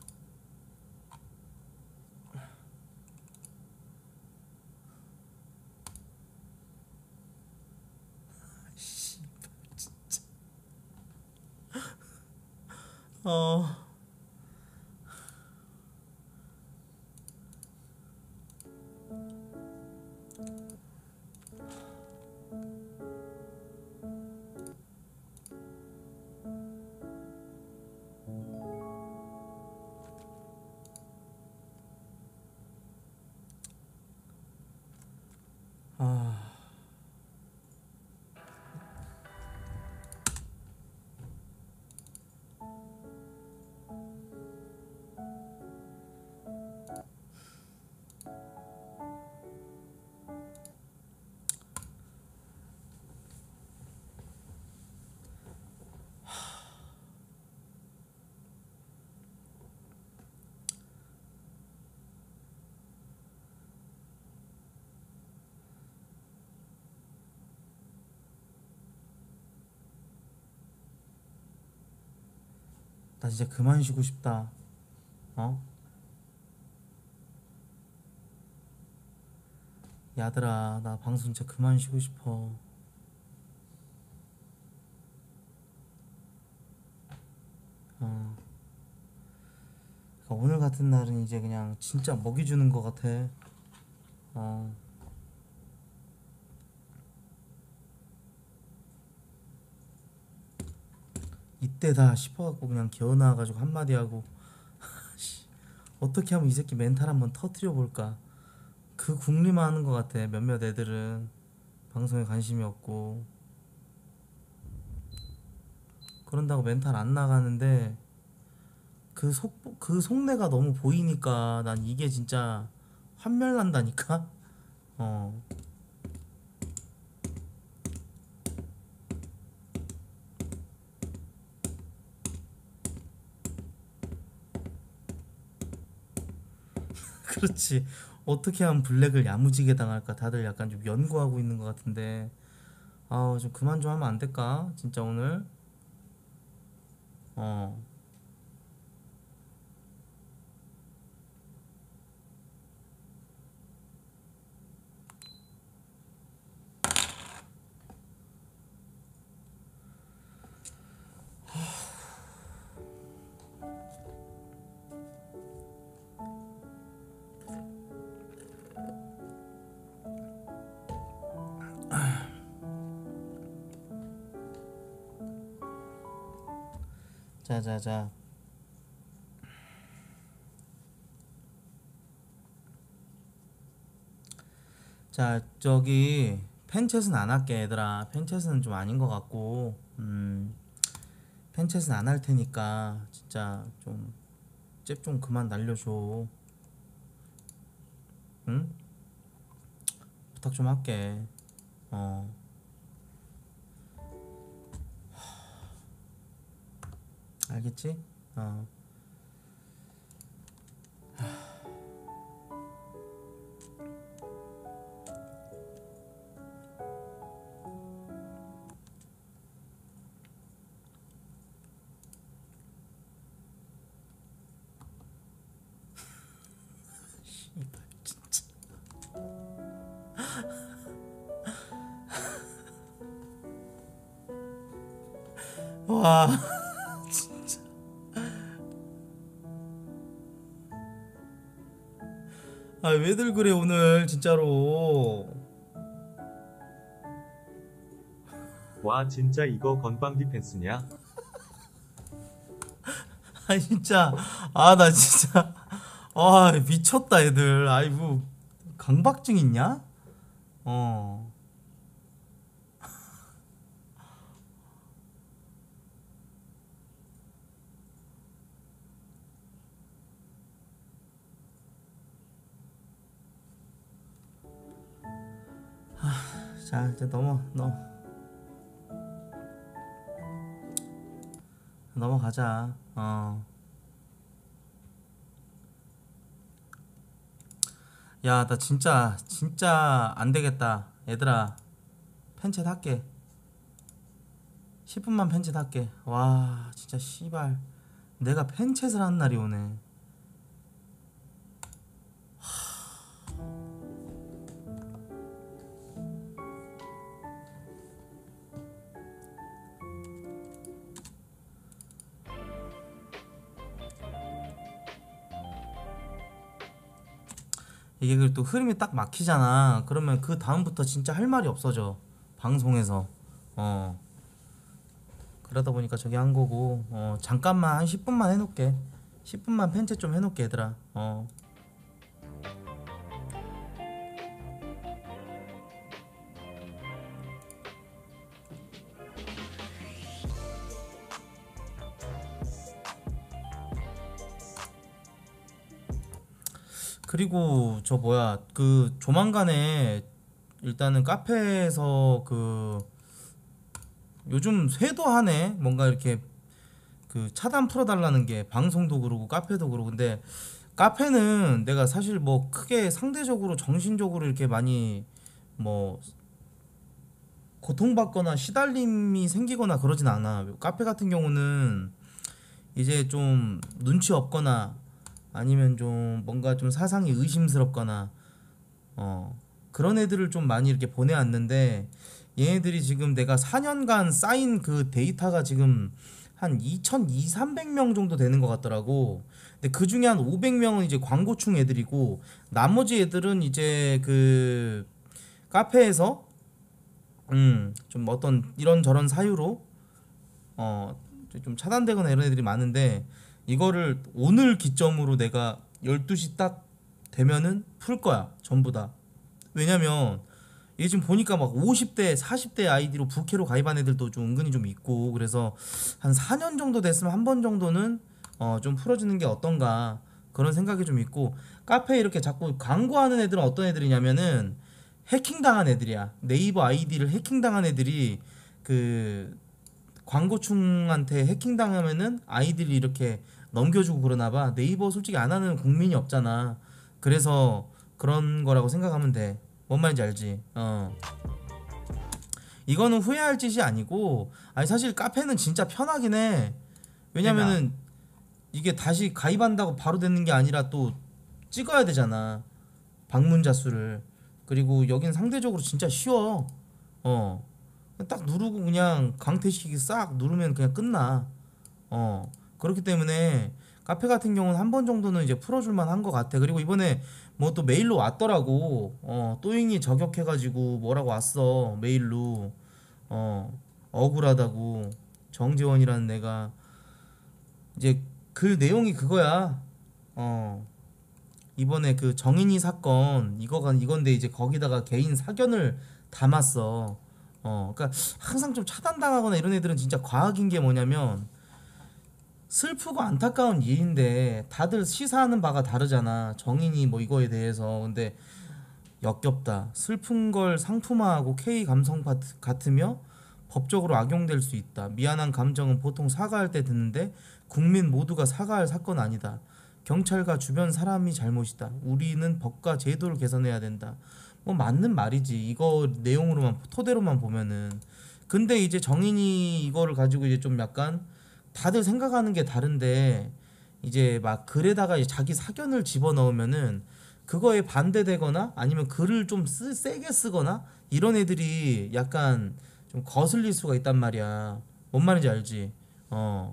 어. 아. 나 진짜 그만 쉬고 싶다. 어? 야들아, 나 방송 진짜 그만 쉬고 싶어. 어. 그러니까 오늘 같은 날은 이제 그냥 진짜 먹이 주는 것 같아. 어. 이때다 싶어갖고 그냥 기어나와가지고 한마디 하고 씨, 어떻게 하면 이 새끼 멘탈 한번 터트려 볼까. 그 궁리만 하는 것 같아. 몇몇 애들은 방송에 관심이 없고 그런다고 멘탈 안 나가는데 그 속, 그 속내가 너무 보이니까 난 이게 진짜 환멸 난다니까. 어. 그렇지. 어떻게 하면 블랙을 야무지게 당할까 다들 약간 좀 연구하고 있는 것 같은데. 아우, 좀 그만 좀 하면 안 될까 진짜 오늘. 어. 자자자. 자, 저기 팬챗은 안 할게 얘들아. 팬챗은 좀 아닌 것 같고. 음. 팬챗은 안 할 테니까 진짜 좀 잽 좀 그만 날려줘. 응? 부탁 좀 할게. 어. 알겠지? 어. 씨발 진짜. 와. 진짜. 아 왜들 그래 오늘 진짜로. 와 진짜 이거 건빵 디펜스냐? 아 진짜 아 나 진짜 아 미쳤다 애들. 아이 뭐 강박증 있냐? 어. 자 이제 넘어 넘 넘어가자. 어. 야 나 진짜 진짜 안 되겠다 얘들아. 팬챗 할게. 십 분만 팬챗 할게. 와 진짜 씨발 내가 팬챗을 하는 날이 오네. 이게 그리고 또 흐름이 딱 막히잖아. 그러면 그 다음부터 진짜 할 말이 없어져 방송에서. 어 그러다 보니까 저기 한 거고. 어 잠깐만 한 십 분만 해놓게. 십 분만 팬챗 좀 해놓게 얘들아. 어 그리고 저 뭐야 그 조만간에 일단은 카페에서 그 요즘 쇄도 하네. 뭔가 이렇게 그 차단 풀어달라는 게 방송도 그러고 카페도 그러고. 근데 카페는 내가 사실 뭐 크게 상대적으로 정신적으로 이렇게 많이 뭐 고통받거나 시달림이 생기거나 그러진 않아. 카페 같은 경우는 이제 좀 눈치 없거나 아니면 좀 뭔가 좀 사상이 의심스럽거나 어 그런 애들을 좀 많이 이렇게 보내왔는데, 얘네들이 지금 내가 사 년간 쌓인 그 데이터가 지금 한 이천이백, 삼백 명 정도 되는 것 같더라고. 근데 그 중에 한 오백 명은 이제 광고충 애들이고, 나머지 애들은 이제 그 카페에서 음 좀 어떤 이런저런 사유로 어 좀 차단되거나 이런 애들이 많은데, 이거를 오늘 기점으로 내가 열두 시 딱 되면은 풀 거야 전부 다. 왜냐면 이게 지금 보니까 막 오십 대 사십 대 아이디로 부캐로 가입한 애들도 좀 은근히 좀 있고, 그래서 한 사 년 정도 됐으면 한 번 정도는 어 좀 풀어주는 게 어떤가 그런 생각이 좀 있고. 카페에 이렇게 자꾸 광고하는 애들은 어떤 애들이냐면은 해킹당한 애들이야. 네이버 아이디를 해킹당한 애들이 그 광고충한테 해킹당하면은 아이디를 이렇게 넘겨주고 그러나 봐. 네이버 솔직히 안 하는 국민이 없잖아. 그래서 그런 거라고 생각하면 돼. 뭔 말인지 알지? 어. 이거는 후회할 짓이 아니고, 아니 사실 카페는 진짜 편하긴 해. 왜냐면은 이게 다시 가입한다고 바로 되는 게 아니라 또 찍어야 되잖아, 방문자 수를. 그리고 여긴 상대적으로 진짜 쉬워. 어. 딱 누르고 그냥 강퇴시키기 싹 누르면 그냥 끝나. 어. 그렇기 때문에 카페 같은 경우는 한 번 정도는 이제 풀어줄만 한 것 같아. 그리고 이번에 뭐 또 메일로 왔더라고. 어, 또잉이 저격해가지고 뭐라고 왔어 메일로. 어, 억울하다고. 정재원이라는 애가 이제 그 내용이 그거야. 어, 이번에 그 정인이 사건 이거가 이건데 이제 거기다가 개인 사견을 담았어. 어, 그러니까 항상 좀 차단당하거나 이런 애들은 진짜 과학인 게 뭐냐면, 슬프고 안타까운 일인데 다들 시사하는 바가 다르잖아, 정인이 뭐 이거에 대해서. 근데 역겹다. 슬픈 걸 상품화하고 K 감성 파트- 같으며 법적으로 악용될 수 있다. 미안한 감정은 보통 사과할 때 드는데 국민 모두가 사과할 사건 아니다. 경찰과 주변 사람이 잘못이다. 우리는 법과 제도를 개선해야 된다. 뭐 맞는 말이지. 이거 내용으로만 토대로만 보면은. 근데 이제 정인이 이거를 가지고 이제 좀 약간 다들 생각하는 게 다른데, 이제 막 글에다가 이제 자기 사견을 집어넣으면은 그거에 반대되거나 아니면 글을 좀 쓰, 세게 쓰거나 이런 애들이 약간 좀 거슬릴 수가 있단 말이야. 뭔 말인지 알지? 어.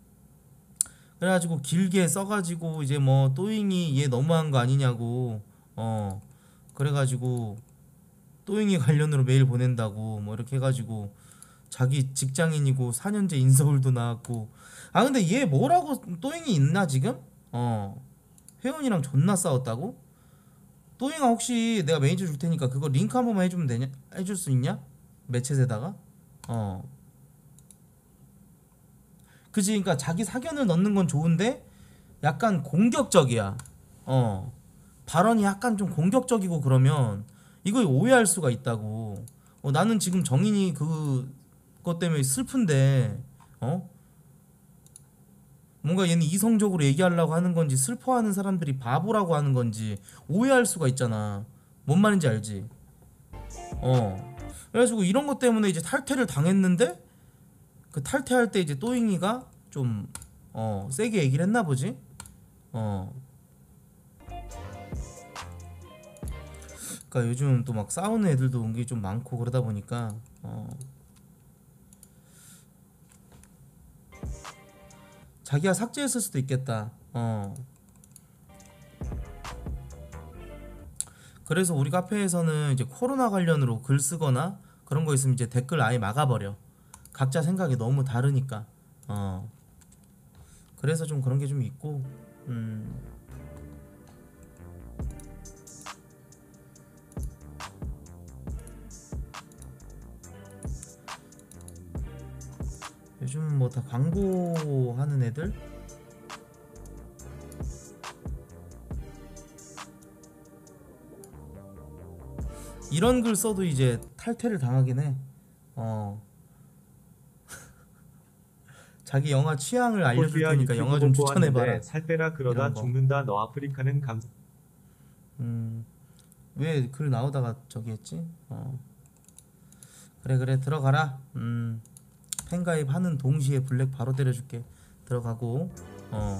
그래가지고 길게 써가지고 이제 뭐 또잉이 얘 너무한 거 아니냐고 어 그래가지고 또잉이 관련으로 메일 보낸다고 뭐 이렇게 해가지고 자기 직장인이고 사 년제 인서울도 나왔고. 아 근데 얘 뭐라고 또잉이 있나 지금? 어 회원이랑 존나 싸웠다고? 또잉아 혹시 내가 매니저 줄 테니까 그거 링크 한 번만 해주면 되냐? 해줄 수 있냐? 매챗에다가? 어 그지. 그러니까 자기 사견을 넣는 건 좋은데 약간 공격적이야. 어 발언이 약간 좀 공격적이고 그러면 이거 오해할 수가 있다고. 어, 나는 지금 정인이 그것 때문에 슬픈데 어 뭔가 얘는 이성적으로 얘기하려고 하는 건지 슬퍼하는 사람들이 바보라고 하는 건지 오해할 수가 있잖아. 뭔 말인지 알지? 어 그래가지고 이런 것 때문에 이제 탈퇴를 당했는데 그 탈퇴할 때 이제 또잉이가 좀 어 세게 얘기를 했나 보지. 어 그러니까 요즘 또 막 싸우는 애들도 은근히 좀 많고 그러다 보니까 어 자기가 삭제했을 수도 있겠다. 어 그래서 우리 카페에서는 이제 코로나 관련으로 글 쓰거나 그런 거 있으면 이제 댓글 아예 막아버려. 각자 생각이 너무 다르니까. 어 그래서 좀 그런 게 좀 있고. 음 요즘 뭐 다 광고하는 애들 이런 글 써도 이제 탈퇴를 당하긴 해. 어 자기 영화 취향을 알려줄 폴비아 테니까 영화 유튜브 좀 홍보하는데 추천해봐라. 살 빼라 그러다 이런 거. 죽는다. 너 아프리카는 감. 음, 왜 글 나오다가 저기 했지? 어. 그래 그래 들어가라. 음, 팬가입 하는 동시에 블랙 바로 때려줄게. 들어가고. 어.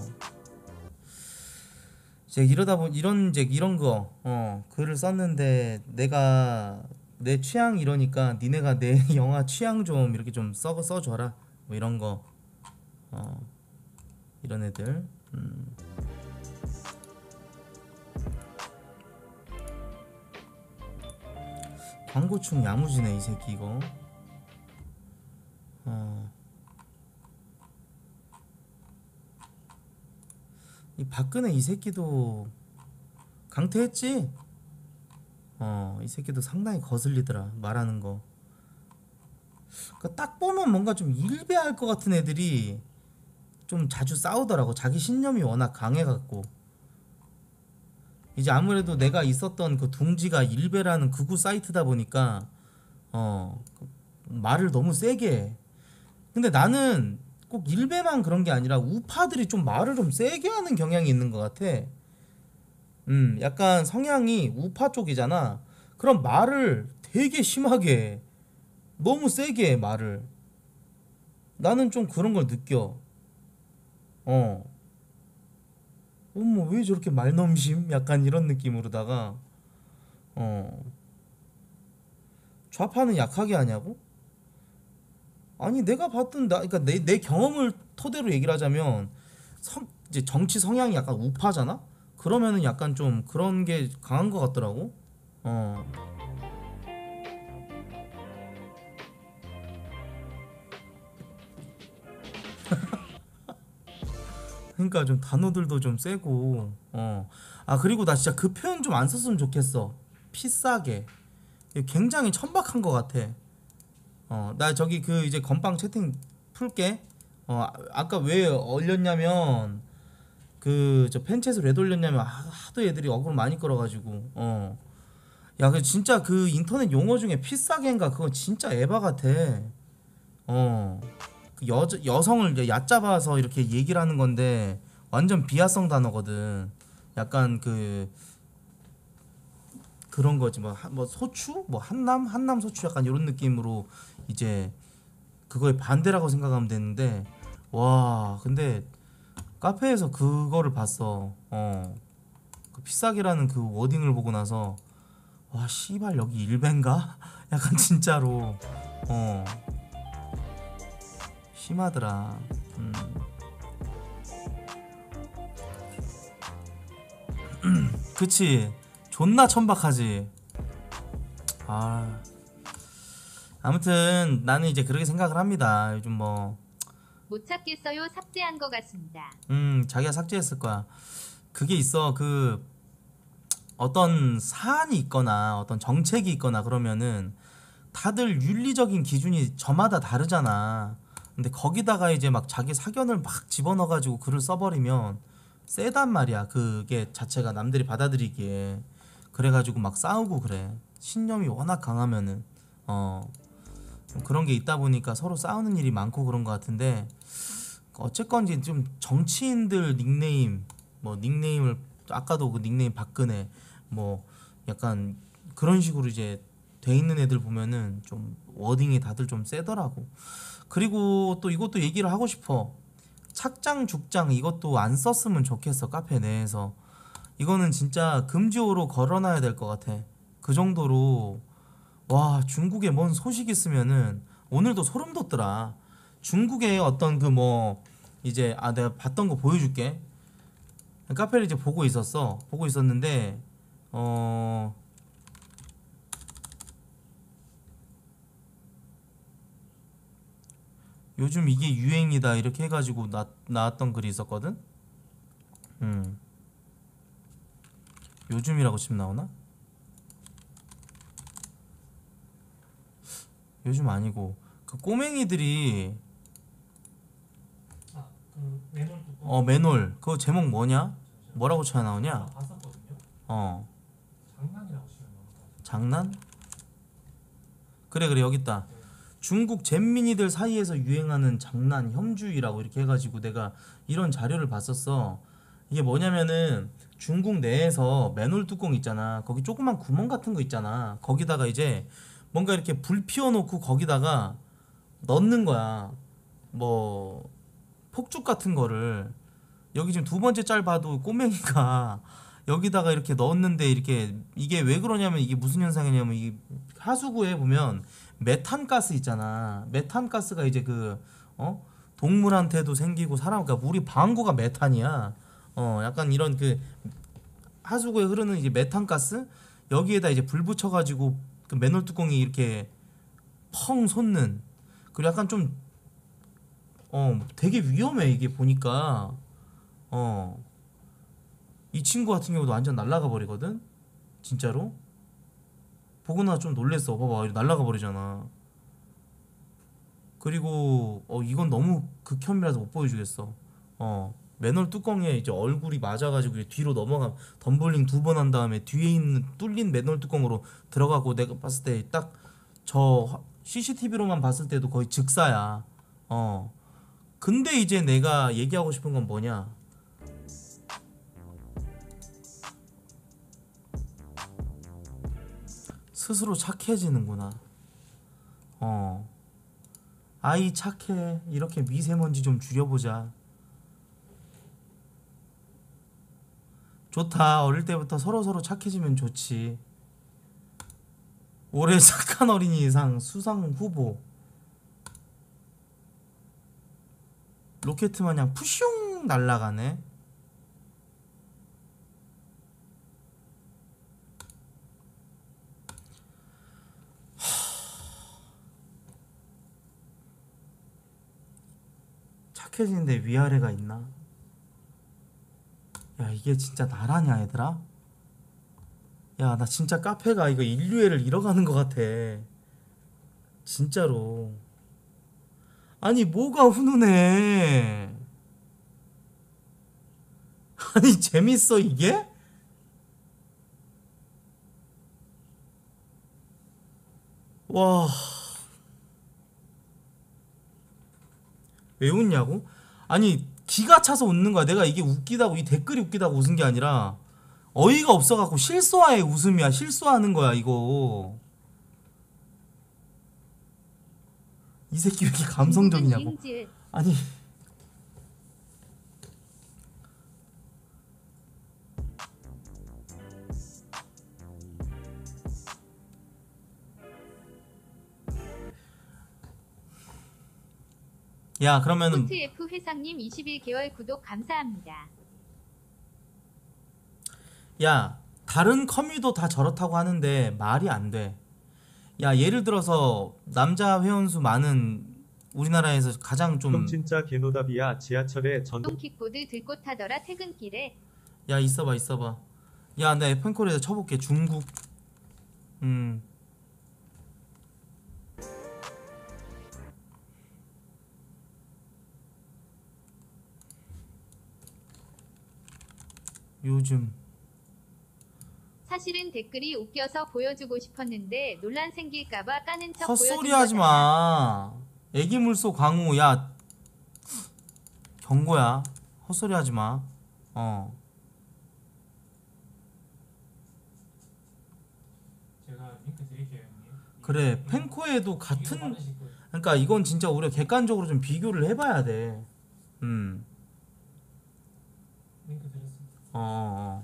이제 이러다 보면 이런 이제 이런 거 어, 글을 썼는데 내가 내 취향 이러니까 니네가 내 영화 취향 좀 이렇게 좀 써 써줘라. 뭐 이런 거. 어. 이런 애들. 음. 광고충 야무지네 이 새끼 이거. 어. 이 박근혜 이 새끼도 강퇴했지? 어, 이 새끼도 상당히 거슬리더라 말하는 거. 그러니까 딱 보면 뭔가 좀 일배할 것 같은 애들이 좀 자주 싸우더라고. 자기 신념이 워낙 강해갖고. 이제 아무래도 내가 있었던 그 둥지가 일배라는 극우 사이트다 보니까 어 말을 너무 세게 해. 근데 나는 꼭 일배만 그런 게 아니라 우파들이 좀 말을 좀 세게 하는 경향이 있는 것 같아. 음 약간 성향이 우파 쪽이잖아. 그럼 말을 되게 심하게 해. 너무 세게 해 말을. 나는 좀 그런 걸 느껴. 어 어머 왜 저렇게 말넘심? 약간 이런 느낌으로다가 어 좌파는 약하게 하냐고? 아니 내가 봤던 나 그러니까 내, 내 경험을 토대로 얘기를 하자면 성, 이제 정치 성향이 약간 우파잖아? 그러면은 약간 좀 그런 게 강한 것 같더라고. 어 그러니까 좀 단어들도 좀 세고 어 아 그리고 나 진짜 그 표현 좀 안 썼으면 좋겠어. 피싸게. 이거 굉장히 천박한 것 같아. 어 나 저기 그 이제 건빵 채팅 풀게. 어 아- 아까 왜 올렸냐면 그 저 팬챗을 왜 돌렸냐면 하- 하도 애들이 어그로 많이 끌어가지고 어 야 그 진짜 그 인터넷 용어 중에 피싸게인가 그건 진짜 에바 같아. 어 그 여, 여성을 이제 얕잡아서 이렇게 얘기를 하는 건데 완전 비하성 단어거든. 약간 그 그런 거지 뭐, 하- 뭐 소추 뭐 한남 한남 소추 약간 이런 느낌으로 이제 그거의 반대라고 생각하면 되는데 와 근데 카페에서 그거를 봤어. 어그 피싸기라는 그 워딩을 보고 나서 와 씨발 여기 일벤가? 약간 진짜로 어 심하더라. 음 그치. 존나 천박하지. 아 아무튼 나는 이제 그렇게 생각을 합니다. 요즘 뭐 못 찾겠어요. 삭제한 것 같습니다. 음 자기가 삭제했을 거야. 그게 있어. 그 어떤 사안이 있거나 어떤 정책이 있거나 그러면은 다들 윤리적인 기준이 저마다 다르잖아. 근데 거기다가 이제 막 자기 사견을 막 집어넣어가지고 글을 써버리면 세단 말이야. 그게 자체가 남들이 받아들이기에. 그래가지고 막 싸우고 그래. 신념이 워낙 강하면은 어 그런 게 있다 보니까 서로 싸우는 일이 많고 그런 것 같은데, 어쨌건지 좀 정치인들 닉네임 뭐 닉네임을 아까도 그 닉네임 박근혜 뭐 약간 그런 식으로 이제 돼 있는 애들 보면은 좀 워딩이 다들 좀 세더라고. 그리고 또 이것도 얘기를 하고 싶어. 착장 죽장 이것도 안 썼으면 좋겠어. 카페 내에서 이거는 진짜 금지어로 걸어놔야 될 것 같아. 그 정도로. 와 중국에 뭔 소식 있으면은 오늘도 소름 돋더라. 중국의 어떤 그 뭐 이제 아 내가 봤던 거 보여줄게. 카페를 이제 보고 있었어. 보고 있었는데 어 요즘 이게 유행이다 이렇게 해가지고 나, 나왔던 글이 있었거든. 음 요즘이라고 치면 나오나? 요즘 아니고 그 꼬맹이들이 아, 그 매놀 뚜껑. 어 맨홀 그거 제목 뭐냐? 뭐라고 쳐야 아까 나오냐? 봤었거든요. 어 장난이라고 치면 나올 것 같아요. 장난? 그래 그래 여기 있다. 네. 중국 잼민이들 사이에서 유행하는 장난 혐주의라고 이렇게 해가지고 내가 이런 자료를 봤었어. 이게 뭐냐면은 중국 내에서 맨홀 뚜껑 있잖아. 거기 조그만 구멍 같은 거 있잖아. 거기다가 이제 뭔가 이렇게 불 피워놓고 거기다가 넣는 거야. 뭐 폭죽 같은 거를. 여기 지금 두 번째 짤 봐도 꼬맹이가 여기다가 이렇게 넣었는데 이렇게 이게 왜 그러냐면 이게 무슨 현상이냐면 이 하수구에 보면 메탄가스 있잖아. 메탄가스가 이제 그 어? 동물한테도 생기고 사람 그러니까 우리 방구가 메탄이야. 어 약간 이런 그 하수구에 흐르는 이제 메탄가스 여기에다 이제 불 붙여가지고 그 맨홀 뚜껑이 이렇게 펑 솟는. 그리고 약간 좀 어 되게 위험해 이게 보니까. 어 이 친구 같은 경우도 완전 날아가 버리거든. 진짜로 보고 나서 좀 놀랬어. 봐봐 이렇게 날아가 버리잖아. 그리고 어 이건 너무 극혐이라서 못 보여주겠어. 어 맨홀 뚜껑에 이제 얼굴이 맞아가지고 이제 뒤로 넘어가 덤블링 두 번 한 다음에 뒤에 있는 뚫린 맨홀 뚜껑으로 들어가고 내가 봤을 때 딱 저 씨씨티비로만 봤을 때도 거의 즉사야. 어 근데 이제 내가 얘기하고 싶은 건 뭐냐, 스스로 착해지는구나. 어 아이 착해. 이렇게 미세먼지 좀 줄여보자. 좋다. 어릴 때부터 서로서로 착해지면 좋지. 올해 착한 어린이상 수상 후보. 로켓 마냥 푸슝 날아가네. 착해지는데 위아래가 있나? 야 이게 진짜 나라냐 얘들아? 야 나 진짜 카페가 이거 인류애를 잃어가는 것 같아. 진짜로. 아니 뭐가 훈훈해. 아니 재밌어 이게? 와. 왜 웃냐고? 아니 기가 차서 웃는 거야. 내가 이게 웃기다고 이 댓글이 웃기다고 웃은 게 아니라 어이가 없어갖고 실수와의 웃음이야. 실수하는 거야 이거. 이 새끼 왜 이렇게 감성적이냐고. 이응지읒. 아니 야 그러면은 포트에프 회상님 이십일 개월 구독 감사합니다. 야 다른 커뮤도 다 저렇다고 하는데 말이 안 돼. 야, 예를 들어서 남자 회원수 많은 우리나라에서 가장 좀, 형 진짜 개노답이야. 지하철에 전동 킥보드 들고 타더라 퇴근길에. 야, 있어봐 있어봐. 야, 나 에펜콜에서 쳐볼게. 중국. 음. 요즘 사실은 댓글이 웃겨서 보여주고 싶었는데 논란 생길까봐 까는 척 보여준 헛소리 하지 거잖아. 마. 애기 물소 광우. 야, 경고야. 헛소리 하지 마. 어. 제가 링크 드릴게요, 형님. 그래, 이거- 펜코에도 이거 같은, 받으실 거예요. 그러니까 이건 진짜 우리가 객관적으로 좀 비교를 해봐야 돼. 음. 링크 드렸습니다. 어, 어.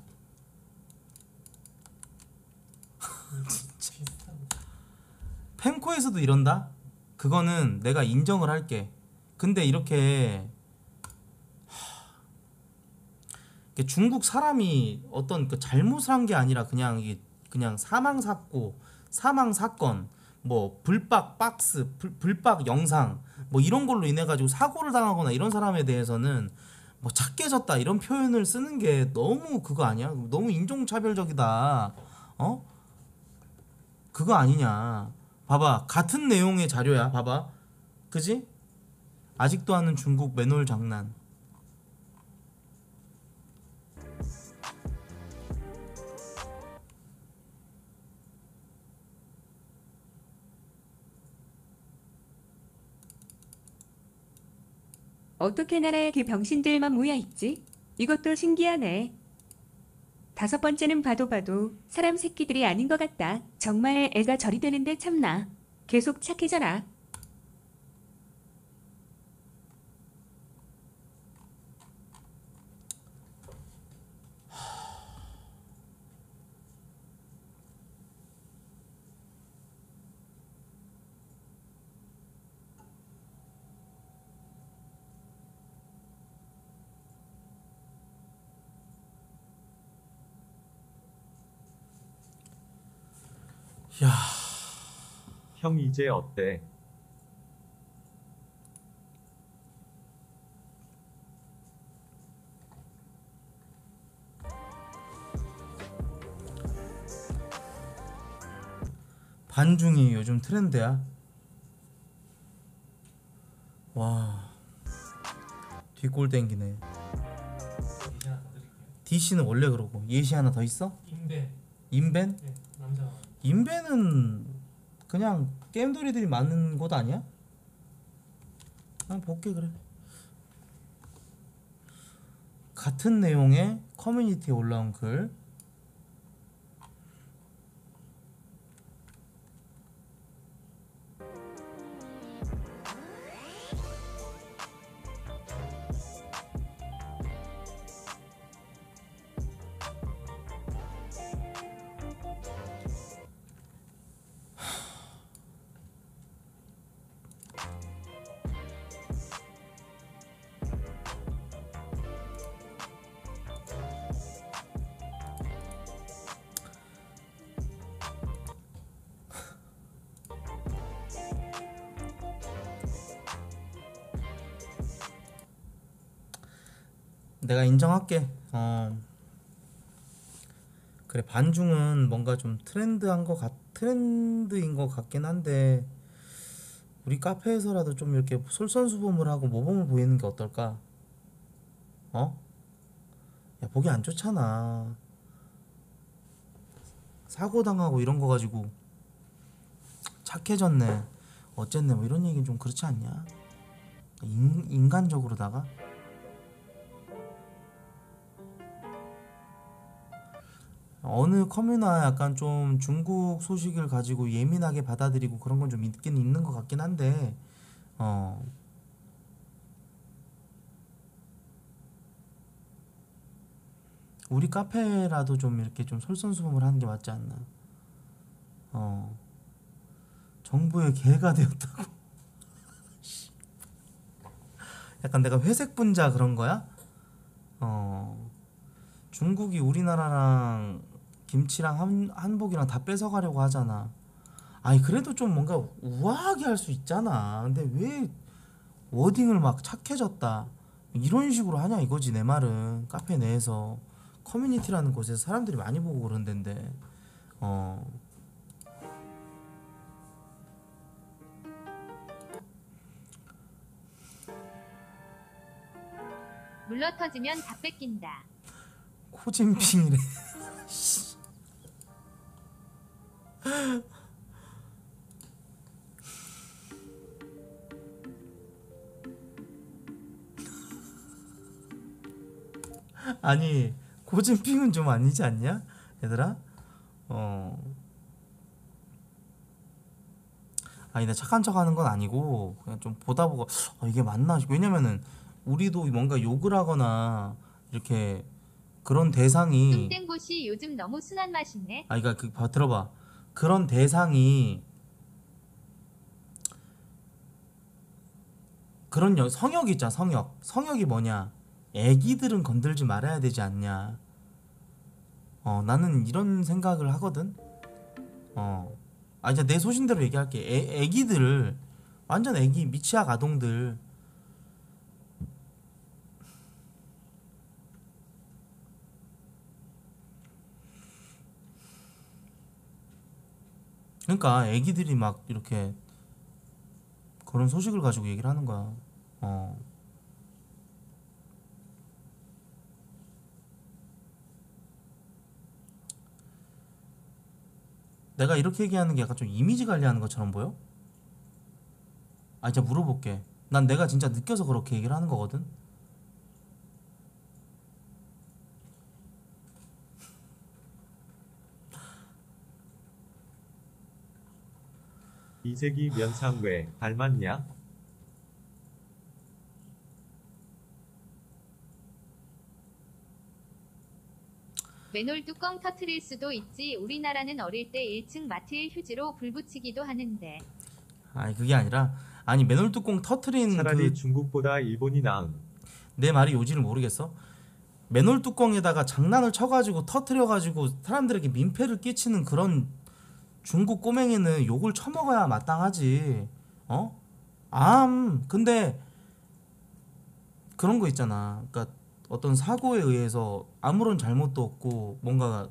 비슷한 펜코에서도 이런다? 그거는 내가 인정을 할게. 근데 이렇게 하, 이게 중국 사람이 어떤 그 잘못을 한 게 아니라 그냥 이게 그냥 사망 사고, 사망 사건, 뭐 불박 박스, 불, 불박 영상 뭐 이런 걸로 인해 가지고 사고를 당하거나 이런 사람에 대해서는 뭐 착해졌다 이런 표현을 쓰는 게 너무 그거 아니야? 너무 인종차별적이다. 어? 그거 아니냐. 봐봐, 같은 내용의 자료야. 봐봐, 그지? 아직도 하는 중국 맨홀 장난. 어떻게 나라에 그 병신들만 모여있지? 이것도 신기하네. 다섯 번째는 봐도 봐도 사람 새끼들이 아닌 것 같다. 정말 애가 저리 되는데 참나. 계속 착해져라. 야, 형 이제 어때? 반중이 요즘 트렌드야. 와, 뒷골 땡기네. 예시 하나 더 드릴게요. 디씨는 원래 그러고. 예시 하나 더 있어? 인벤. 인벤? 네, 남자. 인벤은 그냥 게임돌이들이 많은 곳 아니야? 그냥 볼게. 그래. 같은 내용의 커뮤니티에 올라온 글. 내가 인정할게. 어, 그래, 반중은 뭔가 좀 트렌드한 거 같, 트렌드인 것 같긴 한데 우리 카페에서라도 좀 이렇게 솔선수범을 하고 모범을 보이는 게 어떨까? 어? 야, 보기 안 좋잖아. 사고 당하고 이런 거 가지고 착해졌네, 어쨌네, 뭐 이런 얘기는 좀 그렇지 않냐? 인, 인간적으로다가. 어느 커뮤나 약간 좀 중국 소식을 가지고 예민하게 받아들이고 그런 건 좀 있긴 있는 것 같긴 한데, 어, 우리 카페라도 좀 이렇게 좀 솔선수범을 하는 게 맞지 않나. 어, 정부의 개가 되었다고. 약간 내가 회색 분자 그런 거야? 어, 중국이 우리나라랑 김치랑 한, 한복이랑 다 뺏어가려고 하잖아. 아니 그래도 좀 뭔가 우아하게 할 수 있잖아. 근데 왜 워딩을 막 착해졌다 이런 식으로 하냐 이거지. 내 말은 카페 내에서 커뮤니티라는 곳에서 사람들이 많이 보고 그런 데인데 어 물러 터지면 다 뺏긴다. 코진핑이래. 아니 고진핑은 좀 아니지 않냐 얘들아? 어 아니 나 착한 척 하는 건 아니고 그냥 좀 보다 보고 어, 이게 맞나 싶고. 왜냐면은 우리도 뭔가 욕을 하거나 이렇게 그런 대상이 뚱땡보시 요즘 너무 순한 맛이네. 아 그러니까 그 봐, 들어봐. 그런 대상이 그런 여, 성역이 있잖아. 성역 성역이 뭐냐, 애기들은 건들지 말아야 되지 않냐. 어 나는 이런 생각을 하거든. 어 아 이제 내 소신대로 얘기할게. 애, 애기들 완전 애기 미취학 아동들 그러니까 애기들이 막 이렇게 그런 소식을 가지고 얘기를 하는 거야. 어 내가 이렇게 얘기하는 게 약간 좀 이미지 관리하는 것처럼 보여? 아 이제 물어볼게. 난 내가 진짜 느껴서 그렇게 얘기를 하는 거거든. 이세기 면상 왜 닮았냐? 맨홀 뚜껑 터트릴 수도 있지. 우리나라는 어릴 때 일 층 마트에 휴지로 불 붙이기도 하는데. 아니 그게 아니라 아니 맨홀 뚜껑 터트린 차라리 그 중국보다 일본이 나음. 내 말이 요지를 모르겠어? 맨홀 뚜껑에다가 장난을 쳐가지고 터트려가지고 사람들에게 민폐를 끼치는 그런 중국 꼬맹이는 욕을 처먹어야 마땅하지. 어? 암 근데 그런 거 있잖아. 그러니까 어떤 사고에 의해서 아무런 잘못도 없고 뭔가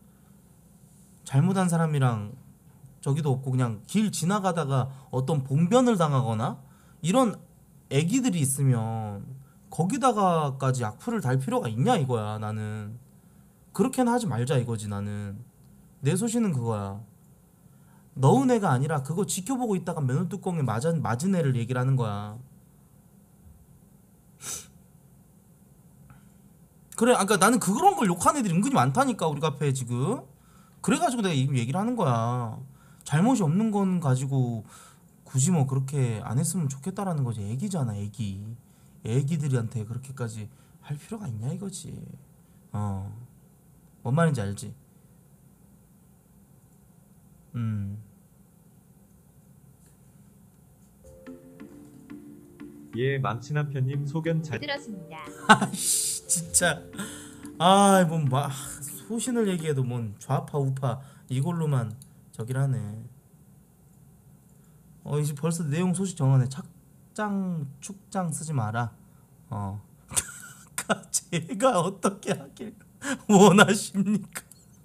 잘못한 사람이랑 저기도 없고 그냥 길 지나가다가 어떤 봉변을 당하거나 이런 애기들이 있으면 거기다가까지 악플을 달 필요가 있냐 이거야. 나는 그렇게는 하지 말자 이거지. 나는 내 소신은 그거야. 너은 애가 아니라 그거 지켜보고 있다가 맨홀 뚜껑에 맞은, 맞은 애를 얘기를 하는 거야. 그래 아까 나는 그런 걸 욕하는 애들이 은근히 많다니까 우리 카페에 지금. 그래가지고 내가 이 얘기를 하는 거야. 잘못이 없는 건 가지고 굳이 뭐 그렇게 안 했으면 좋겠다라는 거지. 애기잖아 애기. 애기들한테 그렇게까지 할 필요가 있냐 이거지. 어. 뭔 말인지 알지? 음. 예 망치남편님 소견 잘 들었습니다. 아이씨 진짜 아뭔 소신을 얘기해도 뭔 좌파 우파 이걸로만 저길 하네. 어 이제 벌써 내용 소식 정하네. 착장 축장 쓰지 마라. 어 제가 어떻게 하길 원하십니까?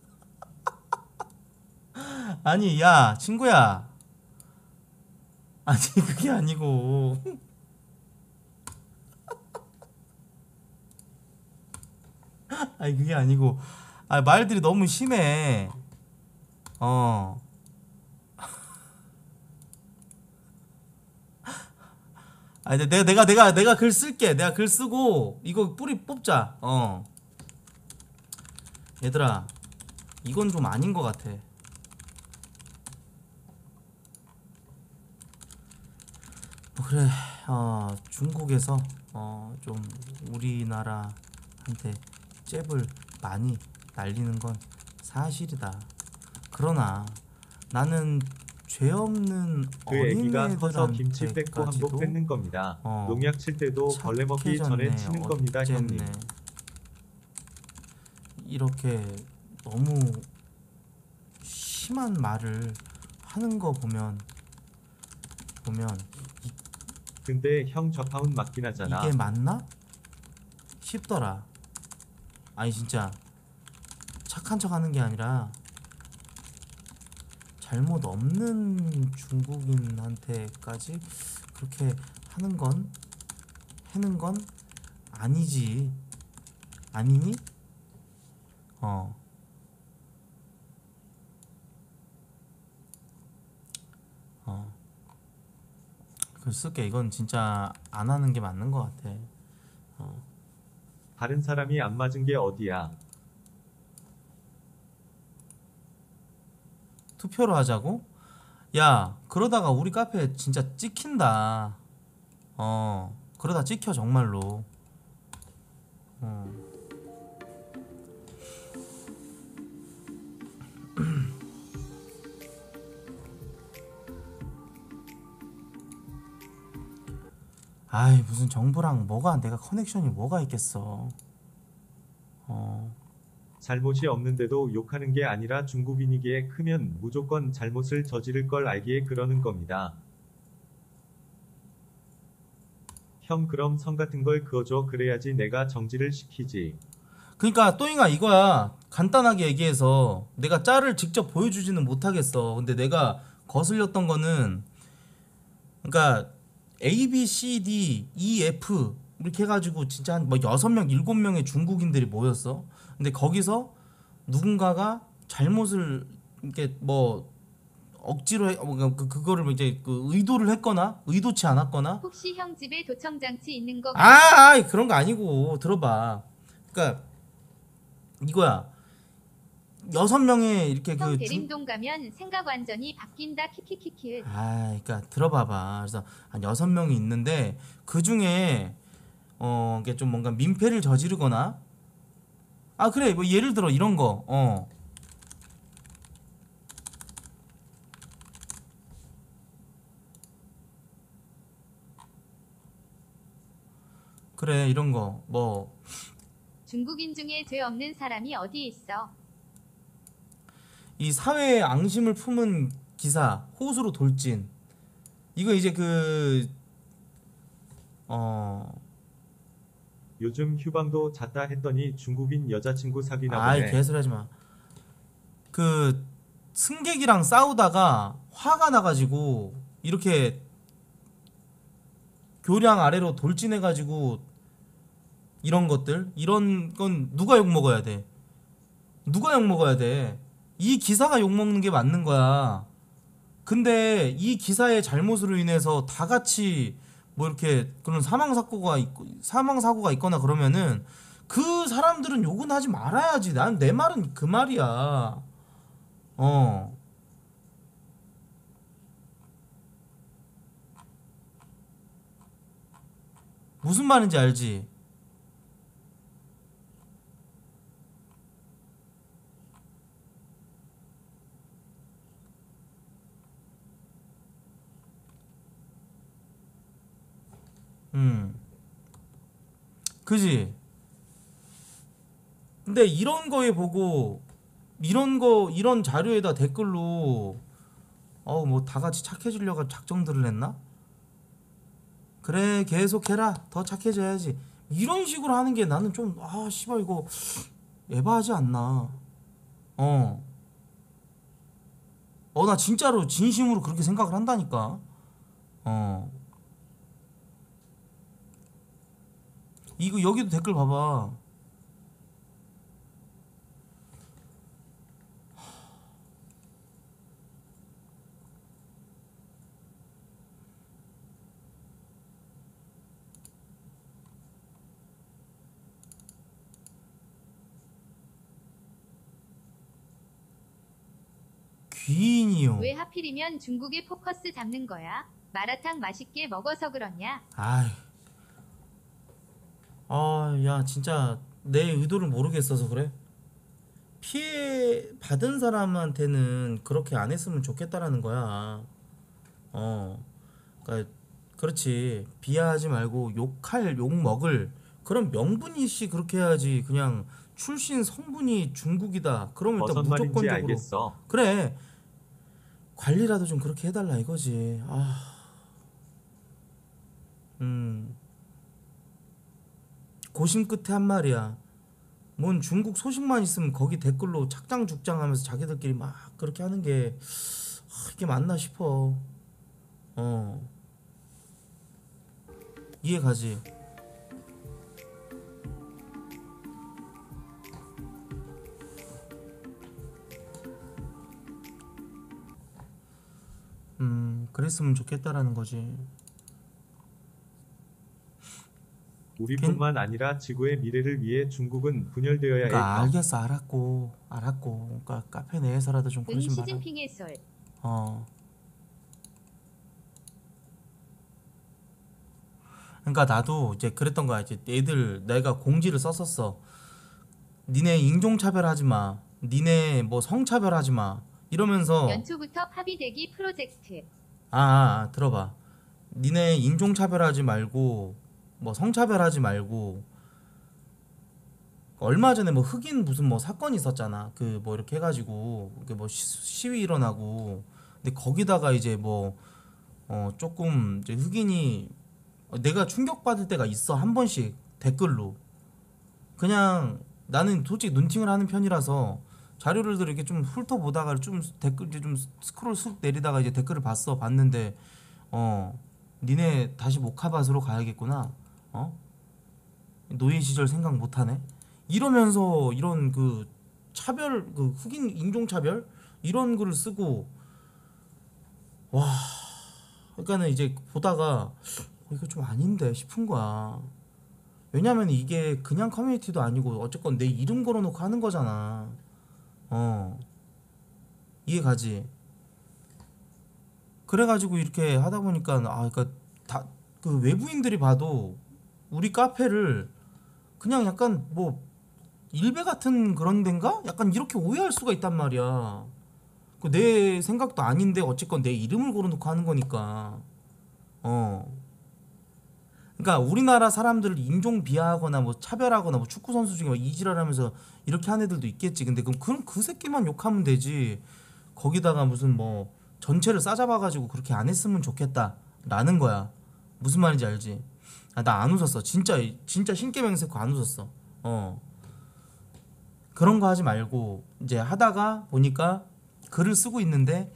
아니 야 친구야, 아니 그게 아니고 아니 그게 아니고 아 말들이 너무 심해. 어 아니 내가 내가 내가 내가 글 쓸게. 내가 글 쓰고 이거 뿌리 뽑자. 어 얘들아 이건 좀 아닌 것 같아. 뭐 그래 어 중국에서 어 좀 우리나라한테 잽을 많이 날리는 건 사실이다. 그러나 나는 죄 없는 그 애기가 커서 김치 뺏고 어린애들한테까지도 한복 뺏는 겁니다. 어, 농약 칠 때도 벌레 먹기 전에 착해졌네. 치는 겁니다 형님. 어쨌네. 이렇게 너무 심한 말을 하는 거 보면 보면 근데 형 저파운 맞긴 하잖아. 이게 맞나? 싶더라. 아니 진짜 착한 척 하는 게 아니라 잘못 없는 중국인한테까지 그렇게 하는 건 하는 건 아니지. 아니니? 어. 어. 글쎄 이건 진짜 안 하는 게 맞는 것 같아. 어. 다른 사람이 안 맞은 게 어디야? 투표로 하자고? 야, 그러다가 우리 카페 진짜 찍힌다. 어, 그러다 찍혀 정말로. 어. 아이, 무슨 정부랑 뭐가 내가 커넥션이 뭐가 있겠어. 어. 잘못이 없는데도 욕하는 게 아니라 중국인이기에 크면 무조건 잘못을 저지를 걸 알기에 그러는 겁니다. 형 그럼 성 같은 걸 그어줘 그래야지 내가 정지를 시키지. 그러니까 또잉아 이거야. 간단하게 얘기해서 내가 짤을 직접 보여주지는 못하겠어. 근데 내가 거슬렸던 거는 그러니까 A, B, C, D, E, F 이렇게 해가지고 진짜 한 뭐 여섯 명, 일곱 명의 중국인들이 모였어. 근데 거기서 누군가가 잘못을 이렇게 뭐 억지로 해, 뭐 그, 그거를 이제 그 의도를 했거나 의도치 않았거나 혹시 형 집에 도청장치 있는 거 아, 아이, 그런 거 아니고 들어봐. 그러니까 이거야. 여섯 명의 이렇게 형 그 대림동 가면 생각 완전히 바뀐다 키키키키. 아, 그러니까 들어봐봐. 그래서 한 여섯 명이 있는데 그 중에 어, 이게 좀 뭔가 민폐를 저지르거나 아 그래 뭐 예를 들어 이런 거 어. 그래 이런 거 뭐 중국인 중에 죄 없는 사람이 어디 있어? 이 사회의 앙심을 품은 기사 호수로 돌진 이거 이제 그 어. 요즘 휴방도 잤다 했더니 중국인 여자친구 사귀나 아이 보네. 개소리하지 마. 그 승객이랑 싸우다가 화가 나가지고 이렇게 교량 아래로 돌진해가지고 이런 것들 이런 건 누가 욕 먹어야 돼? 누가 욕 먹어야 돼? 이 기사가 욕 먹는 게 맞는 거야. 근데 이 기사의 잘못으로 인해서 다 같이 뭐 이렇게 그런 사망 사고가 있고 사망 사고가 있거나 그러면은 그 사람들은 욕은 하지 말아야지. 난 내 말은 그 말이야. 어. 무슨 말인지 알지? 음. 그지? 근데 이런 거에 보고 이런 거 이런 자료에다 댓글로 어우 뭐 다 같이 착해지려고 작정들을 했나? 그래 계속해라 더 착해져야지 이런 식으로 하는 게 나는 좀 아 씨발 이거 에바하지 않나. 어. 어 나 진짜로 진심으로 그렇게 생각을 한다니까. 어. 이거 여기도 댓글 봐봐. 귀인이요. 왜 하필이면 중국에 포커스 잡는 거야? 마라탕 맛있게 먹어서 그러냐? 아이. 아, 야, 진짜 내 의도를 모르겠어서 그래. 피해 받은 사람한테는 그렇게 안 했으면 좋겠다라는 거야. 어. 그러니까 그렇지. 비하하지 말고 욕할 욕 먹을 그런 명분이 씨 그렇게 해야지. 그냥 출신 성분이 중국이다. 그러면 일단 무슨 말인지 무조건적으로 알겠어. 그래. 관리라도 좀 그렇게 해달라 이거지. 아, 음, 고심 끝에 한 말이야. 뭔 중국 소식만 있으면 거기 댓글로 착장죽장하면서 자기들끼리 막 그렇게 하는 게 아, 이게 맞나 싶어. 어, 이해 가지. 음, 그랬으면 좋겠다라는 거지. 우리뿐만 아니라 지구의 미래를 위해 중국은 분열되어야 해. 그러니까 알겠어, 알았고, 알았고. 그러니까 카페 내에서라도 좀 응 그러지 마라. 시진핑의 썰. 어. 그러니까 나도 이제 그랬던 거야. 이제 애들 내가 공지를 썼었어. 니네 인종차별하지 마. 니네 뭐 성차별하지 마. 이러면서 연초부터 팝이되기 프로젝트. 아, 아, 아, 들어봐. 니네 인종차별하지 말고 뭐 성차별하지 말고 얼마 전에 뭐 흑인 무슨 뭐 사건이 있었잖아. 그 뭐 이렇게 해가지고 그뭐 시위 일어나고. 근데 거기다가 이제 뭐 어 조금 이제 흑인이 내가 충격받을 때가 있어 한 번씩 댓글로. 그냥 나는 솔직히 눈팅을 하는 편이라서 자료를 이렇게 좀 훑어보다가 좀 댓글 이제 좀 스크롤 쓱 내리다가 이제 댓글을 봤어. 봤는데 어 니네 다시 모카밭으로 가야겠구나. 어 노예 시절 생각 못하네. 이러면서 이런 그 차별 그 흑인 인종 차별 이런 글을 쓰고 와 그러니까는 이제 보다가 어, 이거 좀 아닌데 싶은 거야. 왜냐면 이게 그냥 커뮤니티도 아니고 어쨌건 내 이름 걸어놓고 하는 거잖아. 어 이해 가지. 그래가지고 이렇게 하다 보니까 아 그러니까 다 그 외부인들이 봐도 우리 카페를 그냥 약간 뭐 일베 같은 그런 데인가? 약간 이렇게 오해할 수가 있단 말이야. 그 내 생각도 아닌데 어쨌건 내 이름을 걸어놓고 하는 거니까. 어. 그러니까 우리나라 사람들을 인종 비하하거나 뭐 차별하거나 뭐 축구 선수 중에 막 이지랄하면서 이렇게 하는 애들도 있겠지. 근데 그럼 그, 그 새끼만 욕하면 되지. 거기다가 무슨 뭐 전체를 싸잡아가지고 그렇게 안 했으면 좋겠다라는 거야. 무슨 말인지 알지? 아, 나 안 웃었어. 진짜 진짜 신개명세코 안 웃었어. 어. 그런 거 하지 말고 이제 하다가 보니까 글을 쓰고 있는데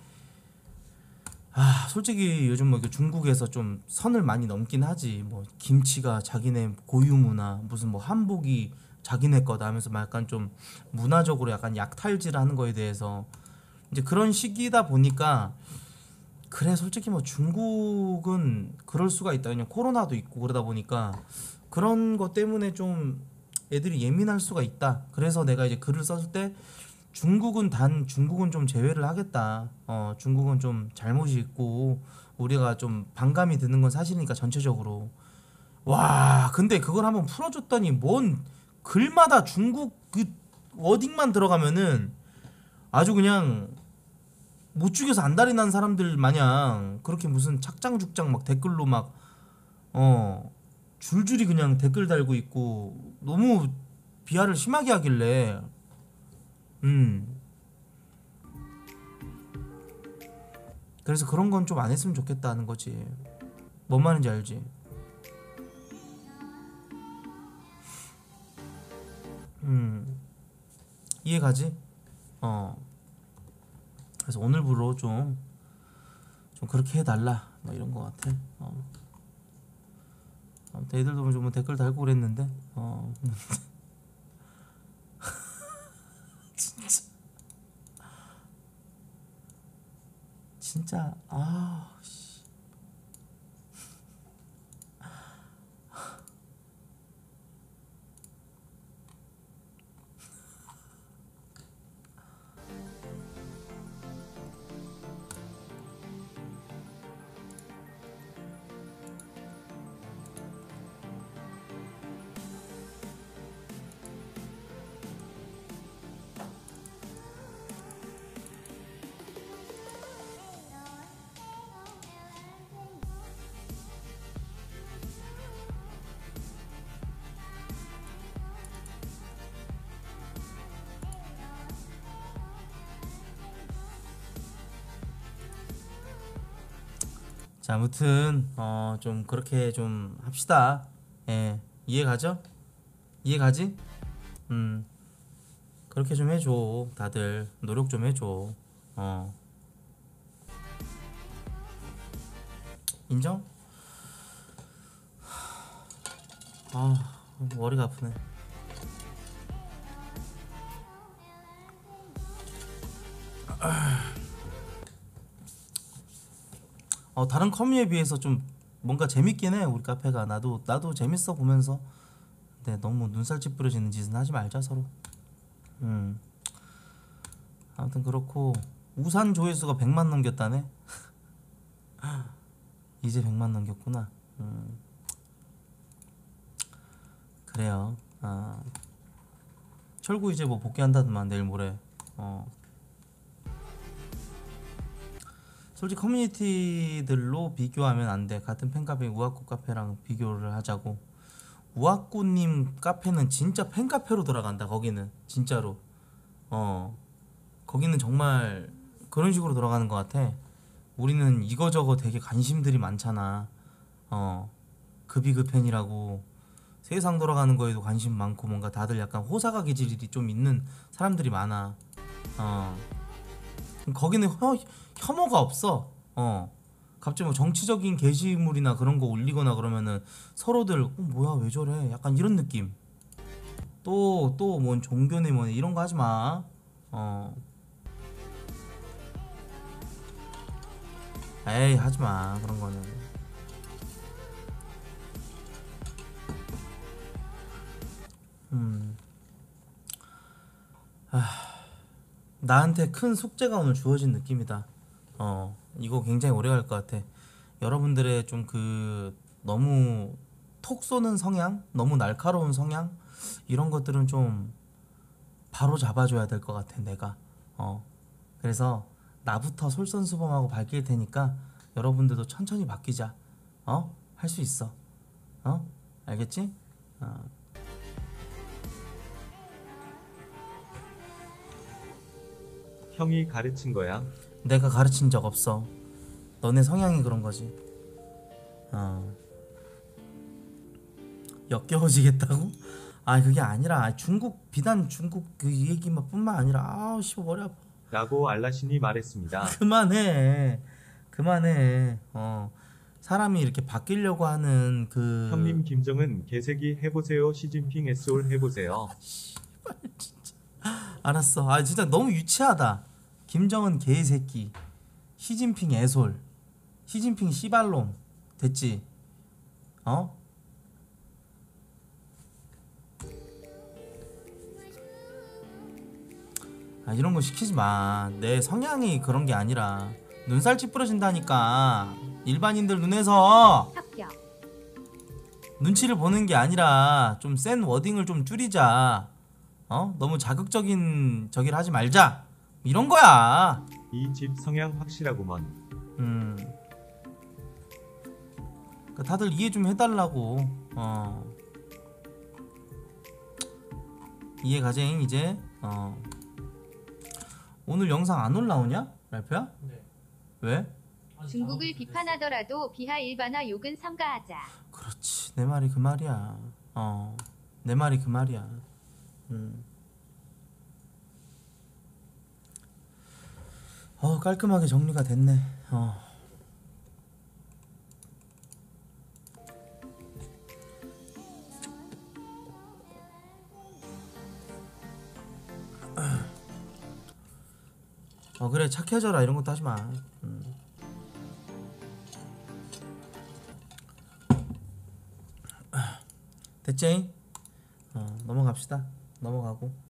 아 솔직히 요즘 뭐 이렇게 중국에서 좀 선을 많이 넘긴 하지. 뭐 김치가 자기네 고유 문화 무슨 뭐 한복이 자기네 거다 하면서 막 약간 좀 문화적으로 약간 약탈질하는 거에 대해서 이제 그런 시기다 보니까 그래 솔직히 뭐 중국은 그럴 수가 있다. 그냥 코로나도 있고 그러다 보니까 그런 것 때문에 좀 애들이 예민할 수가 있다. 그래서 내가 이제 글을 썼을 때 중국은 단 중국은 좀 제외를 하겠다. 어 중국은 좀 잘못이 있고 우리가 좀 반감이 드는 건 사실이니까 전체적으로. 와 근데 그걸 한번 풀어줬더니 뭔 글마다 중국 그 워딩만 들어가면은 아주 그냥 못 죽여서 안달이 난 사람들 마냥 그렇게 무슨 착장죽장 막 댓글로 막 어 줄줄이 그냥 댓글 달고 있고 너무 비하를 심하게 하길래 음 그래서 그런 건 좀 안 했으면 좋겠다는 거지. 뭔 말인지 알지? 음 이해 가지? 어 그래서 오늘부로 좀 좀 그렇게 해달라 뭐 이런 거 같아. 어 아무튼 애들도 좀 댓글 달고 그랬는데 어 진짜 진짜 아 씨. 자, 아무튼 어 좀 그렇게 좀 합시다. 예, 이해 가죠? 이해 가지? 음, 그렇게 좀 해줘. 다들 노력 좀 해줘. 어, 인정? 아, 머리가 아프네. 어, 다른 커뮤에 비해서 좀 뭔가 재밌긴 해 우리 카페가. 나도 나도 재밌어 보면서. 근데 너무 눈살 찌푸려지는 짓은 하지 말자 서로. 음, 아무튼 그렇고 우산 조회수가 백만 넘겼다네. 이제 백만 넘겼구나. 음, 그래요. 아, 철구 이제 뭐 복귀한다더만 내일 모레. 어, 솔직히 커뮤니티들로 비교하면 안 돼. 같은 팬카페 우아꽃 카페랑 비교를 하자고. 우아꽃님 카페는 진짜 팬카페로 돌아간다. 거기는 진짜로. 어, 거기는 정말 그런 식으로 돌아가는 것 같아. 우리는 이거저거 되게 관심들이 많잖아. 어, 급이급 팬이라고 세상 돌아가는 거에도 관심 많고 뭔가 다들 약간 호사가 기질이 좀 있는 사람들이 많아. 어, 거기는 혐, 혐오가 없어. 어, 갑자기 뭐 정치적인 게시물이나 그런 거 올리거나 그러면은 서로들 어, 뭐야 왜 저래 약간 이런 느낌. 또 또 뭔 종교네 뭐네 이런 거 하지 마. 어, 에이 하지 마 그런 거는. 음, 아, 나한테 큰 숙제가 오늘 주어진 느낌이다. 어, 이거 굉장히 오래 갈 것 같아. 여러분들의 좀 그 너무 톡 쏘는 성향, 너무 날카로운 성향 이런 것들은 좀 바로 잡아줘야 될 것 같아 내가. 어, 그래서 나부터 솔선수범하고 바뀔 테니까 여러분들도 천천히 바뀌자. 어, 할 수 있어. 어, 알겠지? 어. 형이 가르친 거야. 내가 가르친 적 없어. 너네 성향이 그런 거지. 어. 역겨워지겠다고? 아 그게 아니라 아, 중국 비단 중국 그 얘기만 뿐만 아니라 아우 씨 머리 아파. 라고 알라신이 말했습니다. 그만해. 그만해. 어. 사람이 이렇게 바뀌려고 하는 그 형님 김정은 개새끼 해보세요. 시진핑 에스올 해보세요. 알았어. 아 진짜 너무 유치하다. 김정은 개새끼, 시진핑 애솔, 시진핑 씨발놈. 됐지? 어? 아 이런 거 시키지 마. 내 성향이 그런 게 아니라 눈살 찌푸려진다니까. 일반인들 눈에서 합격. 눈치를 보는 게 아니라 좀 센 워딩을 좀 줄이자. 어? 너무 자극적인 저기를 하지 말자. 이런 거야. 이 집 성향 확실하구먼. 음. 그러니까 다들 이해 좀 해달라고. 어. 이해 가쟁 이제. 어. 오늘 영상 안 올라오냐? 랄프야? 네. 왜? 아직 중국을 작업이 비판하더라도 비하 일반화 욕은 삼가하자. 그렇지. 내 말이 그 말이야. 어. 내 말이 그 말이야. 음. 어 깔끔하게 정리가 됐네. 어. 어 그래 착해져라 이런 것도 하지 마. 음. 됐지? 어 넘어갑시다. 넘어가고.